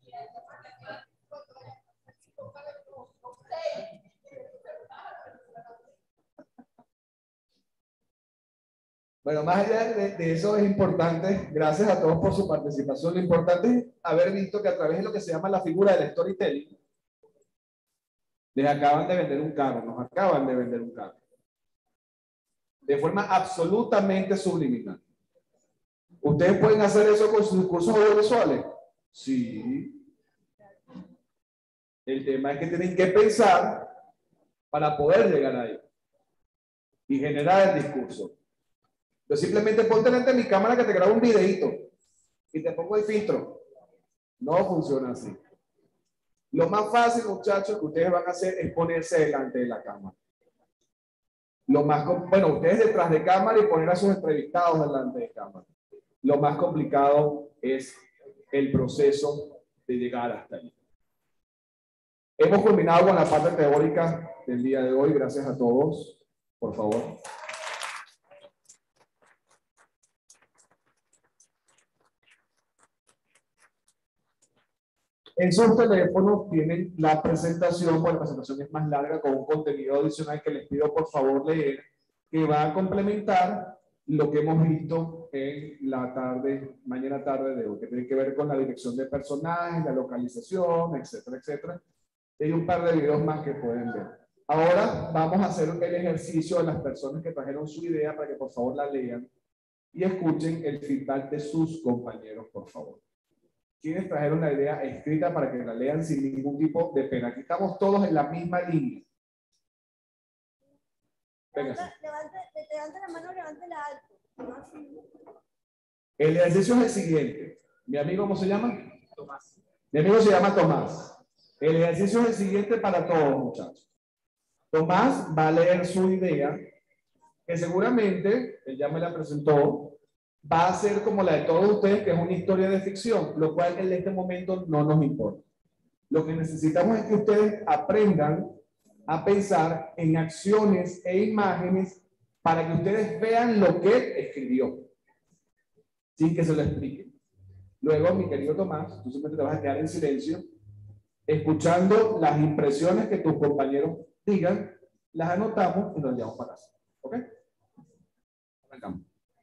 bueno, más allá de eso es importante, gracias a todos por su participación, lo importante es haber visto que a través de lo que se llama la figura del storytelling, les acaban de vender un carro, nos acaban de vender un carro. De forma absolutamente subliminal. ¿Ustedes pueden hacer eso con sus discursos audiovisuales? Sí. El tema es que tienen que pensar para poder llegar ahí y generar el discurso. Yo simplemente ponte delante de mi cámara que te grabo un videito y te pongo el filtro. No funciona así. Lo más fácil, muchachos, que ustedes van a hacer es ponerse delante de la cámara. Bueno, ustedes detrás de cámara y poner a sus entrevistados delante de cámara. Lo más complicado es el proceso de llegar hasta ahí. Hemos culminado con la parte teórica del día de hoy. Gracias a todos. Por favor. En sus teléfonos tienen la presentación, bueno, la presentación es más larga con un contenido adicional que les pido por favor leer, que va a complementar lo que hemos visto en la tarde, mañana tarde de hoy, que tiene que ver con la dirección de personajes, la localización, etcétera, etcétera. Hay un par de videos más que pueden ver. Ahora vamos a hacer el ejercicio de las personas que trajeron su idea para que por favor la lean y escuchen el feedback de sus compañeros, por favor. ¿Quiénes trajeron la idea escrita para que la lean sin ningún tipo de pena? Aquí estamos todos en la misma línea. Véngase. Levante la mano, levántela alto. No así. El ejercicio es el siguiente. ¿Mi amigo cómo se llama? Tomás. Mi amigo se llama Tomás. El ejercicio es el siguiente para todos, muchachos. Tomás va a leer su idea, que seguramente, él ya me la presentó, va a ser como la de todos ustedes, que es una historia de ficción, lo cual en este momento no nos importa. Lo que necesitamos es que ustedes aprendan a pensar en acciones e imágenes para que ustedes vean lo que él escribió, sin que se lo explique. Luego, mi querido Tomás, tú simplemente te vas a quedar en silencio, escuchando las impresiones que tus compañeros digan, las anotamos y nos llevamos para casa. ¿Ok? Arrancamos.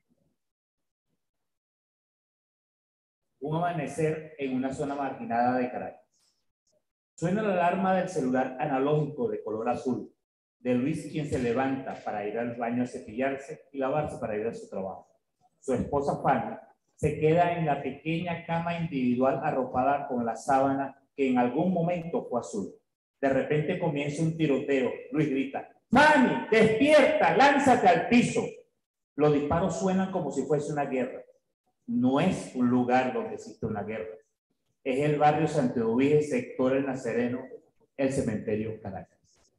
Un amanecer en una zona marginada de Caracas. Suena la alarma del celular analógico de color azul, de Luis, quien se levanta para ir al baño a cepillarse y lavarse para ir a su trabajo. Su esposa Fanny se queda en la pequeña cama individual arropada con la sábana que en algún momento fue azul. De repente comienza un tiroteo. Luis grita: ¡Fanny, despierta! ¡Lánzate al piso! Los disparos suenan como si fuese una guerra. No es un lugar donde existe una guerra. Es el barrio Santiago, sector El Nazareno, el cementerio Caracas.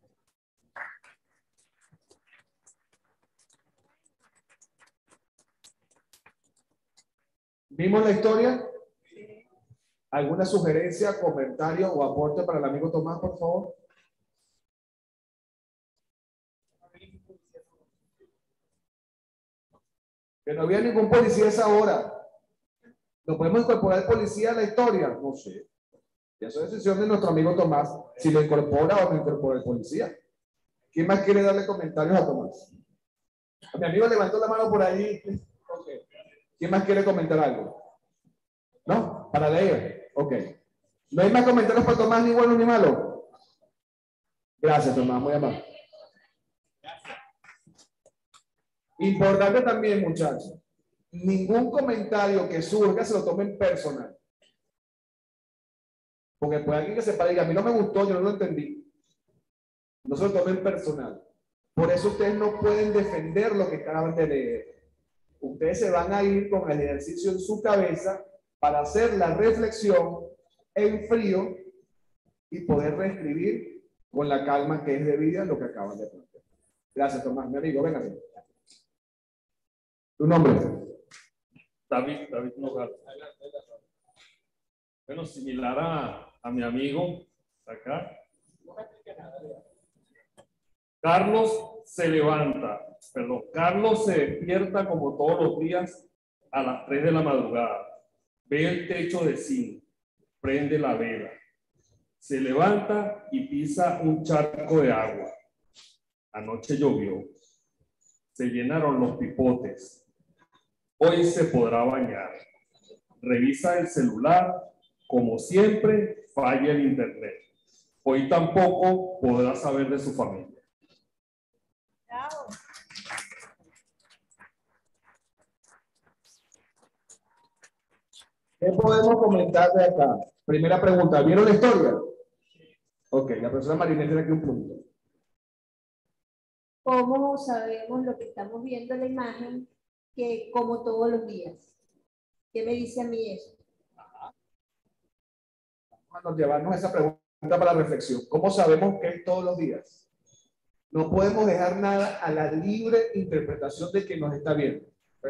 ¿Vimos la historia? ¿Alguna sugerencia, comentario o aporte para el amigo Tomás, por favor? Que no había ningún policía a esa hora. ¿No podemos incorporar el policía a la historia? No sé. Eso es decisión de nuestro amigo Tomás, si lo incorpora o no incorpora el policía. ¿Quién más quiere darle comentarios a Tomás? A mi amigo levantó la mano por ahí. Okay. ¿Quién más quiere comentar algo? ¿No? Para leer. Ok. ¿No hay más comentarios para Tomás, ni bueno ni malo? Gracias, Tomás, muy amable. Importante también, muchachos. Ningún comentario que surja se lo tomen personal. Porque puede alguien que se pare y diga: a mí no me gustó, yo no lo entendí. No se lo tomen personal. Por eso ustedes no pueden defender lo que acaban de leer. Ustedes se van a ir con el ejercicio en su cabeza para hacer la reflexión en frío y poder reescribir con la calma que es debida lo que acaban de plantear. Gracias, Tomás. Mi amigo, véngase. ¿Tu nombre? David Nogales. Bueno, similar a mi amigo acá. Carlos se despierta como todos los días a las 3 de la madrugada. Ve el techo de zinc, prende la vela. Se levanta y pisa un charco de agua. Anoche llovió. Se llenaron los pipotes. Hoy se podrá bañar. Revisa el celular. Como siempre, falla el internet. Hoy tampoco podrá saber de su familia. ¿Qué podemos comentar de acá? Primera pregunta, ¿vieron la historia? Ok, la profesora Marinés tiene aquí un punto. ¿Cómo sabemos lo que estamos viendo en la imagen que como todos los días? ¿Qué me dice a mí eso? Vamos a llevarnos esa pregunta para reflexión. ¿Cómo sabemos que es todos los días? No podemos dejar nada a la libre interpretación de quien nos está viendo.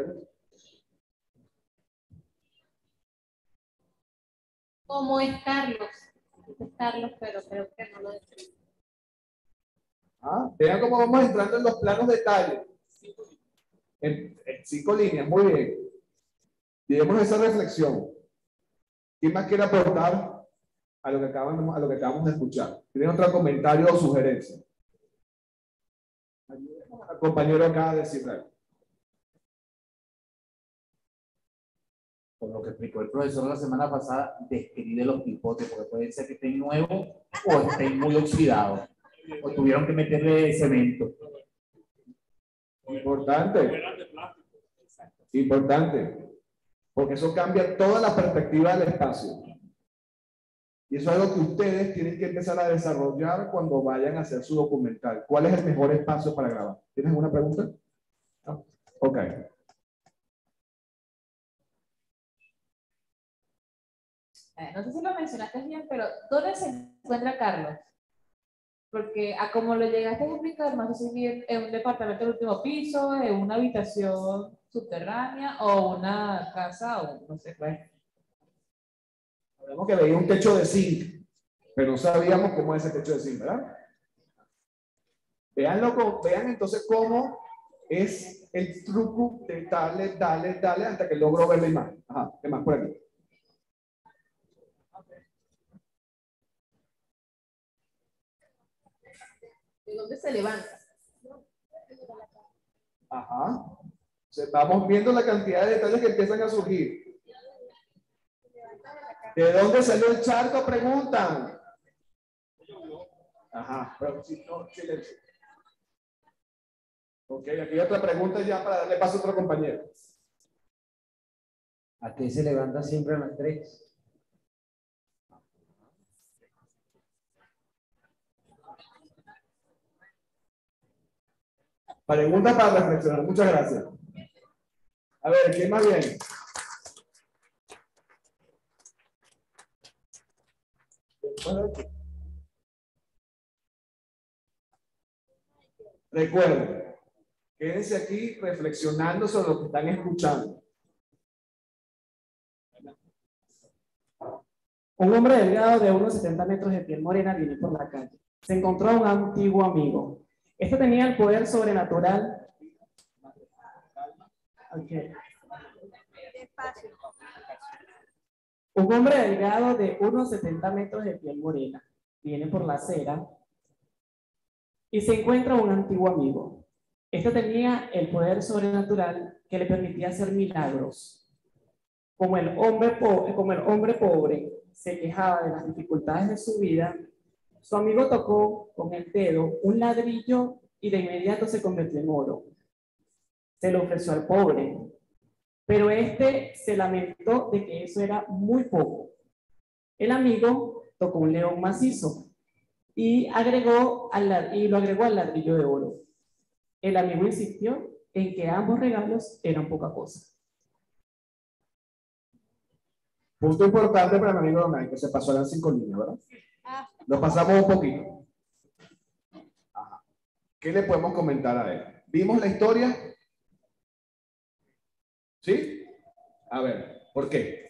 ¿Cómo es Carlos? Es Carlos, pero creo que no lo describe. Vean cómo vamos entrando en los planos detalles. En 5 líneas, muy bien. Llevemos esa reflexión. ¿Quién más quiere aportar a lo que acabamos de escuchar? ¿Tienen otro comentario o sugerencia? El compañero acaba de decir algo. Por lo que explicó el profesor la semana pasada, describe los pipotes, porque puede ser que estén nuevos o estén muy oxidados, o tuvieron que meterle cemento. Importante, porque eso cambia toda la perspectiva del espacio. Y eso es algo que ustedes tienen que empezar a desarrollar cuando vayan a hacer su documental. ¿Cuál es el mejor espacio para grabar? ¿Tienes alguna pregunta? No. Ok. No sé si lo mencionaste bien, pero ¿dónde se encuentra Carlos? Porque a como lo llegaste a explicar, no sé si bien en un departamento del último piso, en una habitación subterránea o una casa o no sé qué. Sabemos que veía un techo de zinc, pero no sabíamos cómo es ese techo de zinc, ¿verdad? Vean entonces cómo es el truco de darle hasta que logro ver la imagen. Ajá, ¿qué más por aquí? ¿De dónde se levanta? Ajá. Vamos viendo la cantidad de detalles que empiezan a surgir. ¿De dónde salió el charco? Preguntan. Ajá, pero si no, silencio. Ok, aquí hay otra pregunta ya para darle paso a otro compañero. ¿A qué se levanta siempre a las 3? Pregunta para reflexionar. Muchas gracias. A ver, ¿quién más bien? Recuerden, quédense aquí reflexionando sobre lo que están escuchando. Un hombre delgado de unos 70 metros de piel morena viene por la calle. Se encontró a un antiguo amigo. Este tenía el poder sobrenatural. Okay. Un hombre delgado de unos 70 metros de piel morena viene por la acera y se encuentra un antiguo amigo. Este tenía el poder sobrenatural que le permitía hacer milagros. Como el hombre pobre se quejaba de las dificultades de su vida, su amigo tocó con el dedo un ladrillo y de inmediato se convirtió en oro. Se lo ofreció al pobre, pero este se lamentó de que eso era muy poco. El amigo tocó un león macizo y lo agregó al ladrillo de oro. El amigo insistió en que ambos regalos eran poca cosa. Punto importante para mi amigo Donay, que se pasó las 5 líneas, ¿verdad? Lo pasamos un poquito. Ajá. ¿Qué le podemos comentar a él? ¿Vimos la historia? ¿Sí? A ver, ¿por qué?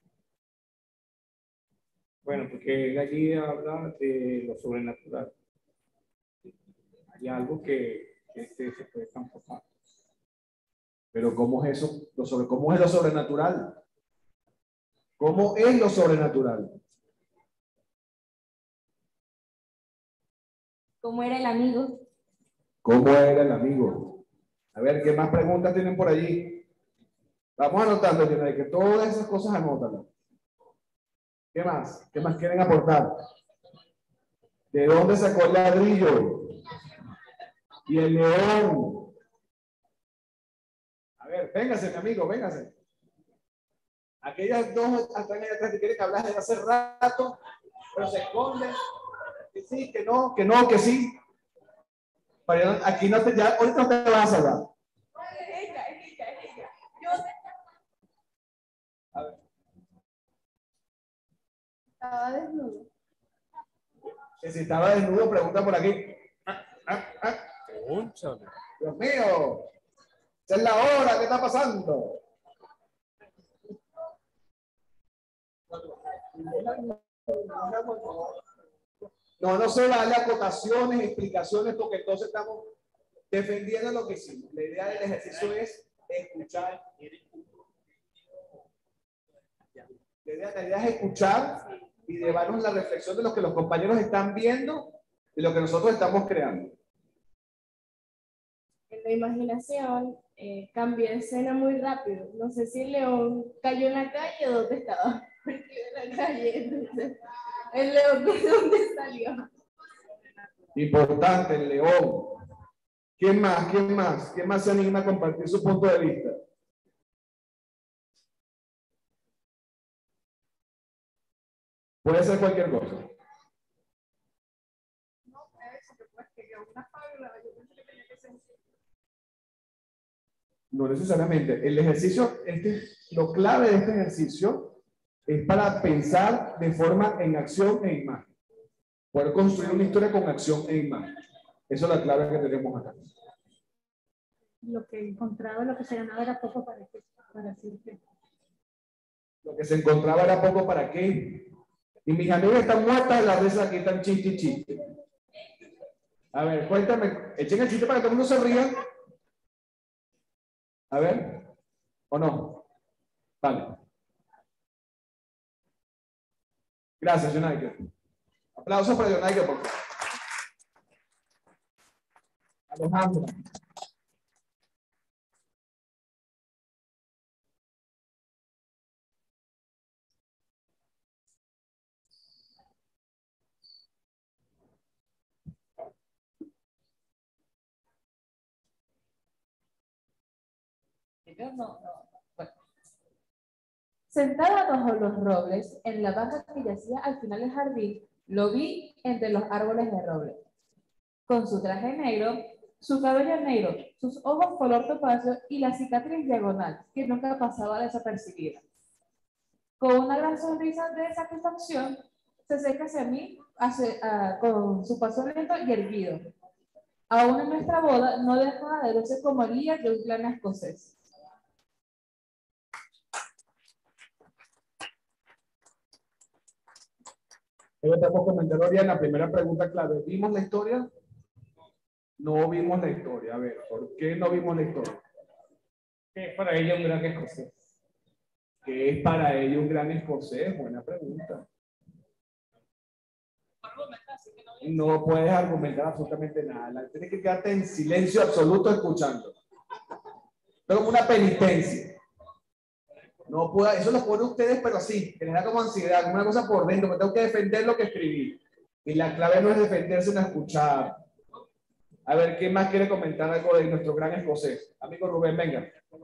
Bueno, porque él allí habla de lo sobrenatural. Hay algo que se puede transformar. Pero ¿cómo es eso? ¿Cómo es lo sobrenatural? ¿Cómo es lo sobrenatural? ¿Cómo era el amigo? ¿Cómo era el amigo? A ver, ¿qué más preguntas tienen por allí? Vamos anotando, que todas esas cosas anótalas. ¿Qué más? ¿Qué más quieren aportar? ¿De dónde sacó el ladrillo? Y el león. A ver, véngase, mi amigo, véngase. Aquellas dos están ahí atrás que quieren que hablas desde hace rato, pero se esconden. Que sí, que no, que sí. Aquí no te, ya, ahorita no te vas a salvar. A ver. Estaba desnudo. Que si estaba desnudo, pregunta por aquí. Dios mío, esa es la hora, ¿qué está pasando? No se vale acotaciones, explicaciones, porque entonces estamos defendiendo lo que hicimos. La idea del ejercicio es escuchar. La idea es escuchar y llevarnos la reflexión de lo que los compañeros están viendo y lo que nosotros estamos creando. En la imaginación cambié de escena muy rápido. No sé si el león cayó en la calle o dónde estaba. Porque en la calle, entonces, el león de dónde salió. Importante, el león. ¿Quién más? ¿Quién más? ¿Quién más se anima a compartir su punto de vista? Puede ser cualquier cosa. No, eso que pues que una fábula, yo pensé que tenía que ser. No necesariamente. El ejercicio, lo clave de este ejercicio es para pensar de forma en acción e imagen. Poder construir una historia con acción e imagen. Eso es la clave que tenemos acá. Lo que encontraba, lo que se ganaba era poco para decir que. Lo que se encontraba era poco para qué. Y mis amigas están muertas de la risa, aquí están chiste. A ver, cuéntame, echen el chiste para que todo el mundo se ría. A ver, ¿o no? Vale. Gracias, Jonaiker. Aplausos para Jonaiker, por favor. Alejandra. Bueno. Sentada bajo los robles, en la banca que yacía al final del jardín, lo vi entre los árboles de roble. Con su traje negro, su cabello negro, sus ojos color topacio y la cicatriz diagonal, que nunca pasaba desapercibida. Con una gran sonrisa de satisfacción, se acerca hacia mí con su paso lento y erguido. Aún en nuestra boda no dejaba de verse como el guía de un clan escocés. Estamos comentando bien la primera pregunta clave. ¿Vimos la historia? No vimos la historia. A ver, ¿por qué no vimos la historia? ¿Qué es para ella un gran escocés? ¿Qué es para ella un gran escocés? Buena pregunta. No puedes argumentar absolutamente nada. Tienes que quedarte en silencio absoluto escuchando. Pero como una penitencia. No puedo, eso lo pone ustedes, pero así, genera como ansiedad, como una cosa por dentro, que tengo que defender lo que escribí. Y la clave no es defenderse, sino escuchar. A ver, ¿quién más quiere comentar algo de nuestro gran escocés? Amigo Rubén, venga.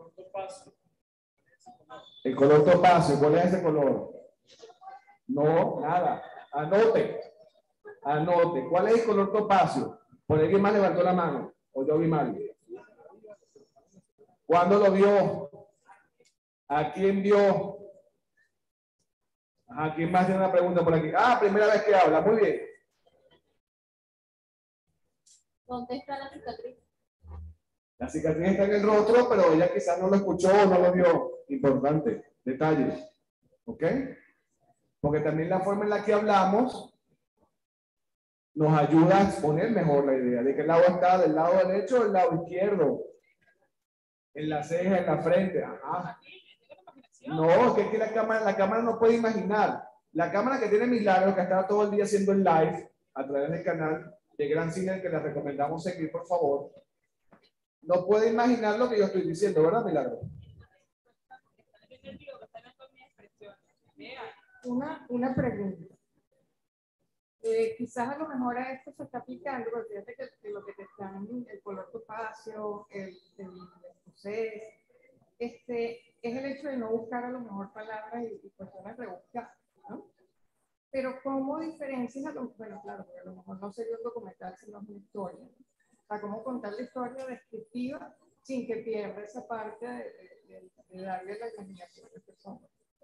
El color topacio, ¿cuál es ese color? No, nada. Anote. Anote. ¿Cuál es el color topacio? ¿Por alguien más levantó la mano? ¿O yo vi mal? ¿Cuándo lo vio? ¿A quién vio? ¿A quién más tiene una pregunta por aquí? Ah, primera vez que habla. Muy bien. ¿Dónde está la cicatriz? La cicatriz está en el rostro, pero ella quizás no lo escuchó o no lo vio. Importante. Detalles. ¿Ok? Porque también la forma en la que hablamos nos ayuda a exponer mejor la idea. ¿De qué lado está? ¿Del lado derecho o del lado izquierdo? En la ceja, en la frente. Ajá. No, es que la cámara no puede imaginar. La cámara que tiene Milagro, que está todo el día haciendo el live a través del canal de Gran Cine, que les recomendamos seguir, por favor, no puede imaginar lo que yo estoy diciendo, ¿verdad, Milagro? Una pregunta. Quizás a lo mejor a esto se está aplicando, porque fíjate que lo que te están, el color topacio, el escocés, es el hecho de no buscar a lo mejor palabras y cuestiones rebuscadas, ¿no? Pero ¿cómo diferencias bueno, claro, porque a lo mejor no sería un documental, sino una historia, ¿no? O sea, ¿cómo contar la historia descriptiva sin que pierda esa parte de darle la imaginación a la persona?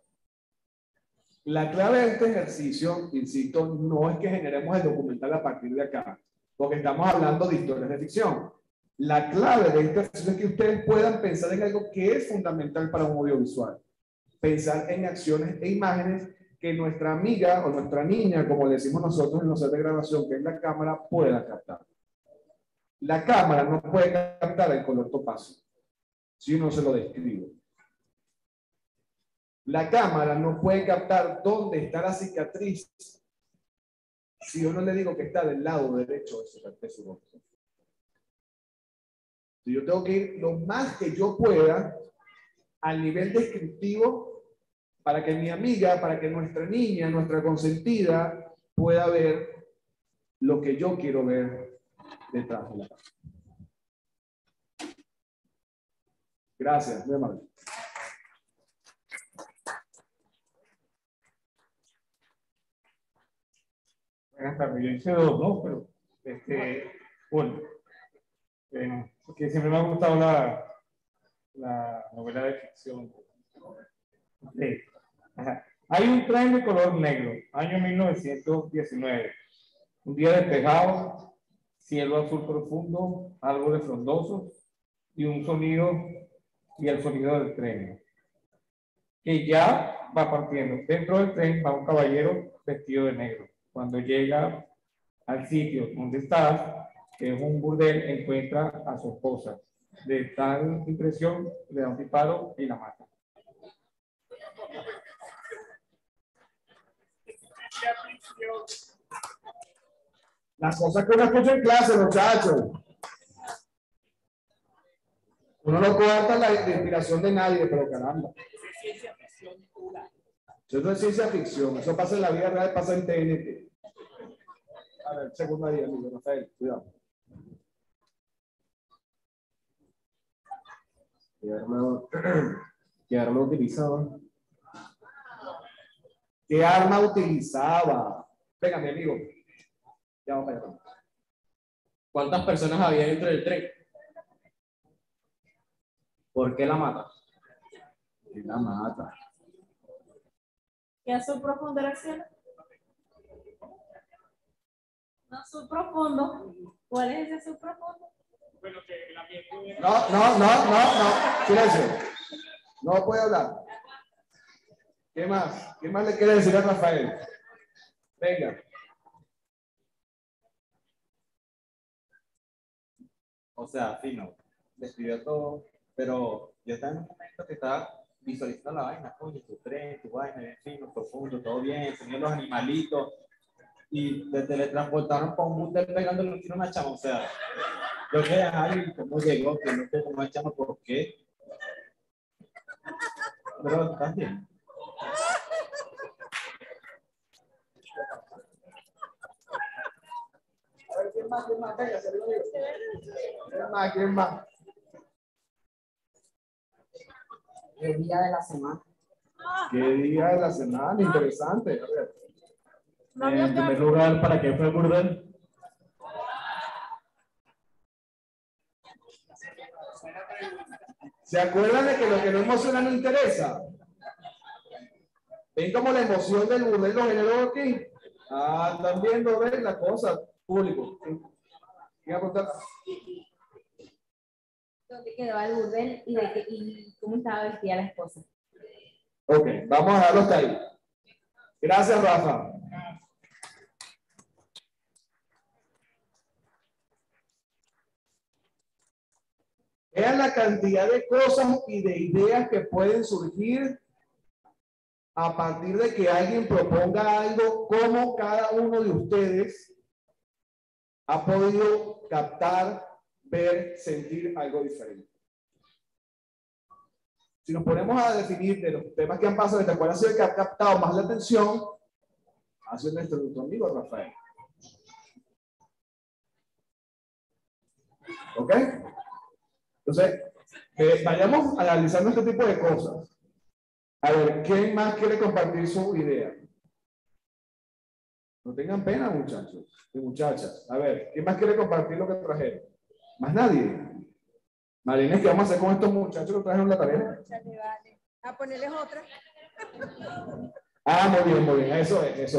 La clave de este ejercicio, insisto, no es que generemos el documental a partir de acá, porque estamos hablando de historias de ficción. La clave de este ejercicio es que ustedes puedan pensar en algo que es fundamental para un audiovisual. Pensar en acciones e imágenes que nuestra amiga o nuestra niña, como le decimos nosotros en los sets de grabación, que es la cámara, pueda captar. La cámara no puede captar el color topacio si uno se lo describe. La cámara no puede captar dónde está la cicatriz si yo no le digo que está del lado derecho de su rostro. Yo tengo que ir lo más que yo pueda al nivel descriptivo para que mi amiga, para que nuestra niña, nuestra consentida, pueda ver lo que yo quiero ver detrás de la cámara. Gracias, muy amable. Buenas tardes, yo hice dos, ¿no? Pero, bueno, porque siempre me ha gustado la novela de ficción. Sí. Ajá. Hay un tren de color negro, año 1919. Un día despejado, cielo azul profundo, árboles frondosos y un sonido, y el sonido del tren, que ya va partiendo. Dentro del tren va un caballero vestido de negro. Cuando llega al sitio donde está, que es un burdel, encuentra a su esposa. De tal impresión, le da un disparo y la mata. Las cosas que uno escucha en clase, muchachos. Uno no corta la inspiración de nadie, pero caramba. Eso no es ciencia ficción, eso pasa en la vida real, pasa en TNT. A ver, segunda día, amigo Rafael, cuidado. ¿Qué arma utilizaba? ¿Qué arma utilizaba? Venga, mi amigo. Ya vamos para allá. ¿Cuántas personas había dentro del tren? ¿Por qué la mata? ¿Qué la mata? ¿Qué azul profundo era el cielo? Un azul profundo. ¿Cuál es ese azul profundo? Bueno, que el ambiente... No. Silencio. No puede hablar. ¿Qué más? ¿Qué más le quiere decir a Rafael? Venga. O sea, fino, describió todo, pero yo estaba en un momento que estaba visualizando la vaina, oye, tu tren, tu vaina, bien fino, profundo, todo bien, tenían los animalitos, y te teletransportaron para un burdel pegándole un tiro a una chama, o sea, yo que alguien cómo llegó, que no sé cómo es chama, por qué, pero estás bien. A ver, ¿quién más? Venga, se lo digo. ¿Quién más? ¿Qué día de la semana? ¿Qué día de la semana? Interesante. A ver. En primer lugar, ¿para qué fue el burdel? ¿Se acuerdan de que lo que no emociona no interesa? ¿Ven cómo la emoción del burdel lo generó aquí? Ah, están viendo, ven la cosa, público. ¿Qué va a contar? ¿Dónde quedó el burdel y cómo estaba vestida la esposa? Ok, vamos a dejarlo hasta ahí. Gracias, Rafa. Vean la cantidad de cosas y de ideas que pueden surgir a partir de que alguien proponga algo, como cada uno de ustedes ha podido captar, ver, sentir algo diferente. Si nos ponemos a definir de los temas que han pasado, ¿te acuerdas el que ha captado más la atención? Ha sido nuestro amigo Rafael. ¿Ok? Entonces, vayamos analizando este tipo de cosas. A ver, ¿quién más quiere compartir su idea? No tengan pena, muchachos y muchachas. A ver, ¿quién más quiere compartir lo que trajeron? ¿Más nadie? Marines, ¿qué vamos a hacer con estos muchachos que trajeron la tarea? Vale. A ponerles otra. Ah, muy bien, eso es.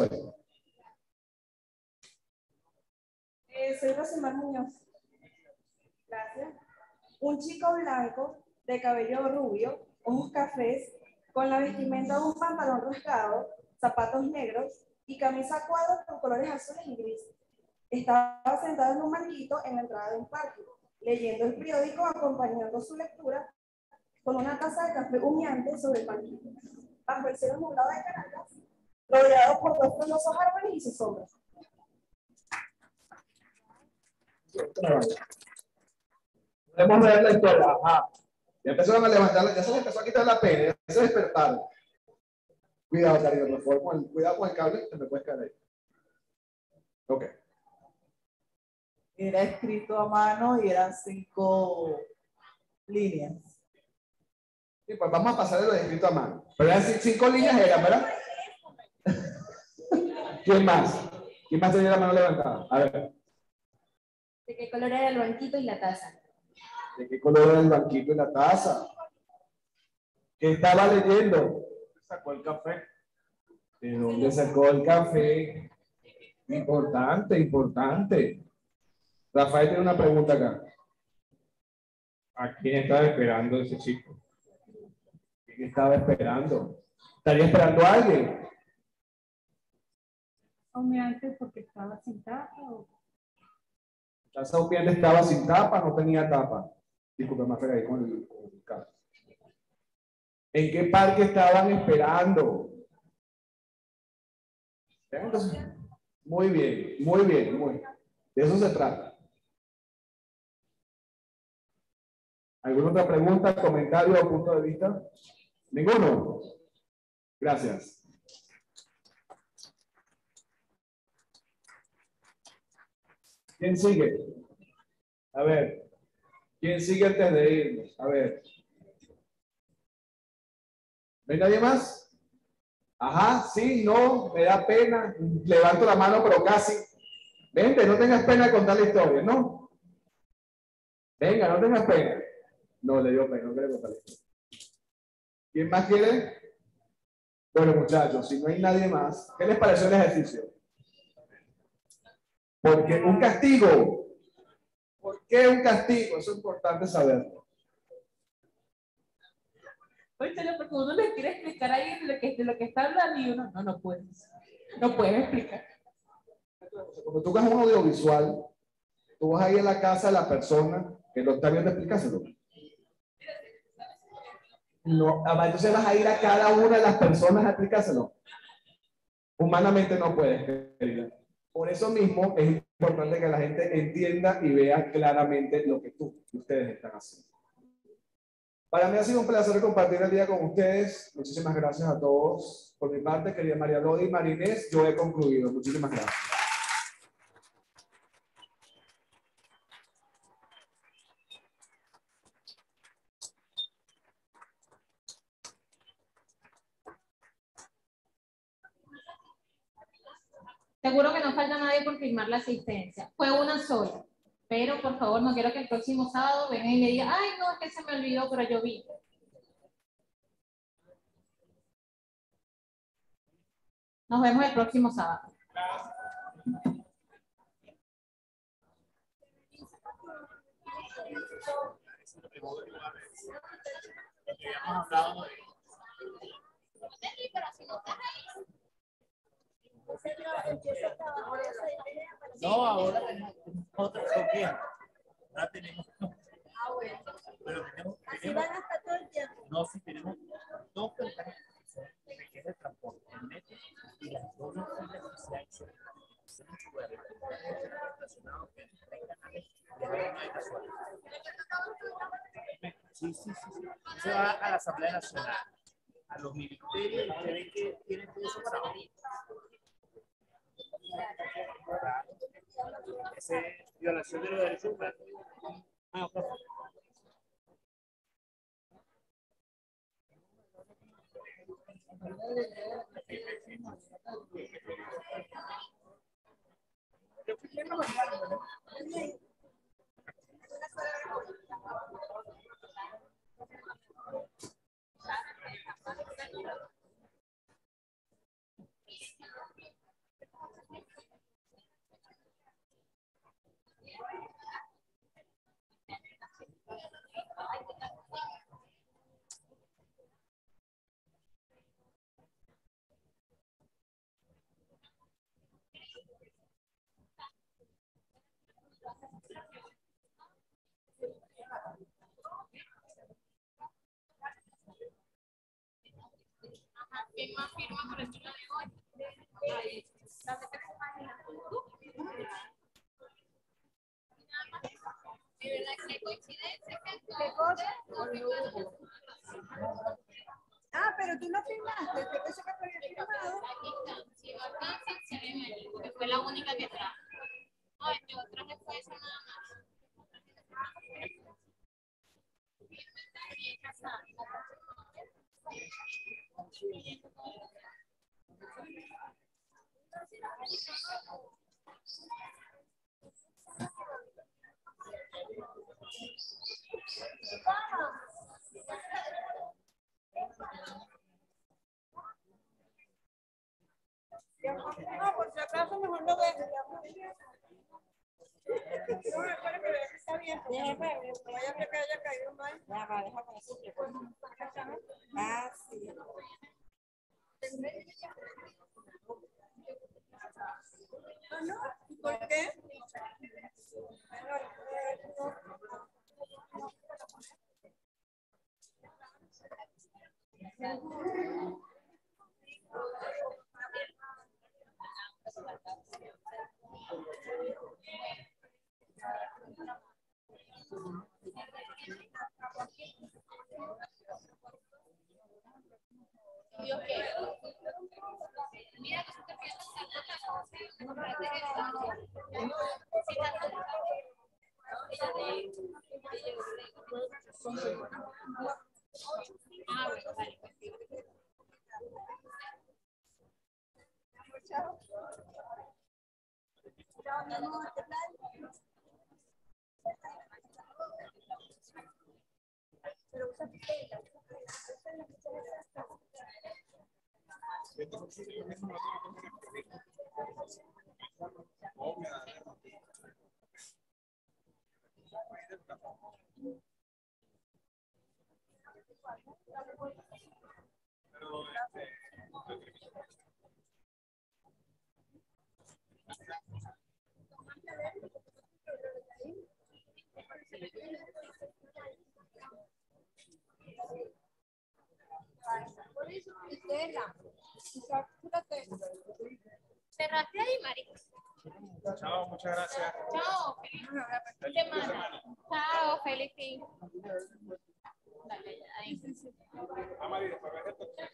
Soy Rosemar Muñoz. Gracias. Un chico blanco, de cabello rubio, ojos cafés, con la vestimenta de un pantalón rasgado, zapatos negros y camisa a cuadros con colores azules y grises. Estaba sentado en un banquito en la entrada de un parque, leyendo el periódico, acompañando su lectura con una taza de café humeante sobre el banquito, bajo el cielo nublado de Caracas, rodeado por dos frondosos árboles y sus sombras. Podemos ver la historia. Ajá. Ya empezaron a levantar, ya se les empezó a quitar la pena, ya se despertaron. Cuidado, cariño, por favor, cuidado con el cable, te me puedes caer ahí. Ok. Era escrito a mano y eran 5 líneas. Sí, pues vamos a pasar de lo escrito a mano. Pero eran 5 líneas, eran, ¿verdad? ¿Quién más? ¿Quién más tenía la mano levantada? A ver. ¿De qué color era el banquito y la taza? ¿De qué color era el banquito y la taza? ¿Qué estaba leyendo? Sacó el café. ¿De dónde sacó el café? Importante, importante. Rafael tiene una pregunta acá. ¿A quién estaba esperando ese chico? ¿Quién estaba esperando? ¿Estaría esperando a alguien? Humeante porque estaba sin tapa o La taza humeante estaba sin tapa, no tenía tapa. Disculpe, más ahí con el carro. ¿En qué parque estaban esperando? Entonces, muy bien, muy bien, muy bien. De eso se trata. ¿Alguna otra pregunta, comentario o punto de vista? ¿Ninguno? Gracias. ¿Quién sigue? A ver. ¿Quién sigue antes de irnos? A ver. ¿No hay nadie más? Ajá, sí, no, me da pena. Levanto la mano, pero casi. Vente, no tengas pena de contar la historia, ¿no? Venga, no tengas pena. No, le dio pena, no quiere contar la historia. ¿Quién más quiere? Bueno, muchachos, si no hay nadie más, ¿qué les pareció el ejercicio? Porque un castigo. ¿Por qué un castigo? Eso es importante saberlo. Oye, porque uno le quiere explicar a alguien de lo que está hablando y uno no puedes. No puedes explicar. Cuando tú hagas un audiovisual, tú vas a ir a la casa de la persona que lo está viendo, explicárselo. No, entonces vas a ir a cada una de las personas a explicárselo. Humanamente no puedes, querida. Por eso mismo es importante que la gente entienda y vea claramente lo que ustedes están haciendo. Para mí ha sido un placer compartir el día con ustedes. Muchísimas gracias a todos. Por mi parte, querida María Lodi y Marinés, yo he concluido. Muchísimas gracias. Seguro que no falta nadie por firmar la asistencia. Fue una sola. Pero por favor, no quiero que el próximo sábado vengan y me digan, ay, no, es que se me olvidó, pero yo vi. Nos vemos el próximo sábado. No, ahora otra cogiendo. Ahora tenemos. Pero Así van hasta todo el tiempo. No, sí, tenemos dos ventanas que es el transporte, el metro y las dos filas oficiales. Sí, sí, sí, sí. Eso va a la Asamblea Nacional, a los ministerios, y usted ve que tienen todo eso para abajo. Esa es violación de los derechos humanos. Ah, ok. ¿Quién más firma por el día de hoy? De verdad que coincidencia. ¿Qué cosa? Ah, pero tú no firmaste. Yo pensé que había firmado. Aquí están. Si no alcanzan, se ven ahí, porque fue la única que trajo. No, este otro no fue eso nada más. No, por si acaso mejor lo dejo. No, espera que vea que está bien. Déjame, no vaya a ser que haya caído mal. Ya, va, deja con eso. Ah, sí. Ah, no, ¿por qué? Mira que te piensas cerraste ahí, marica. Chao, muchas gracias. Chao, feliz semana. Chao, feliz fin. Dale, ahí. Ah, María, después ves esto.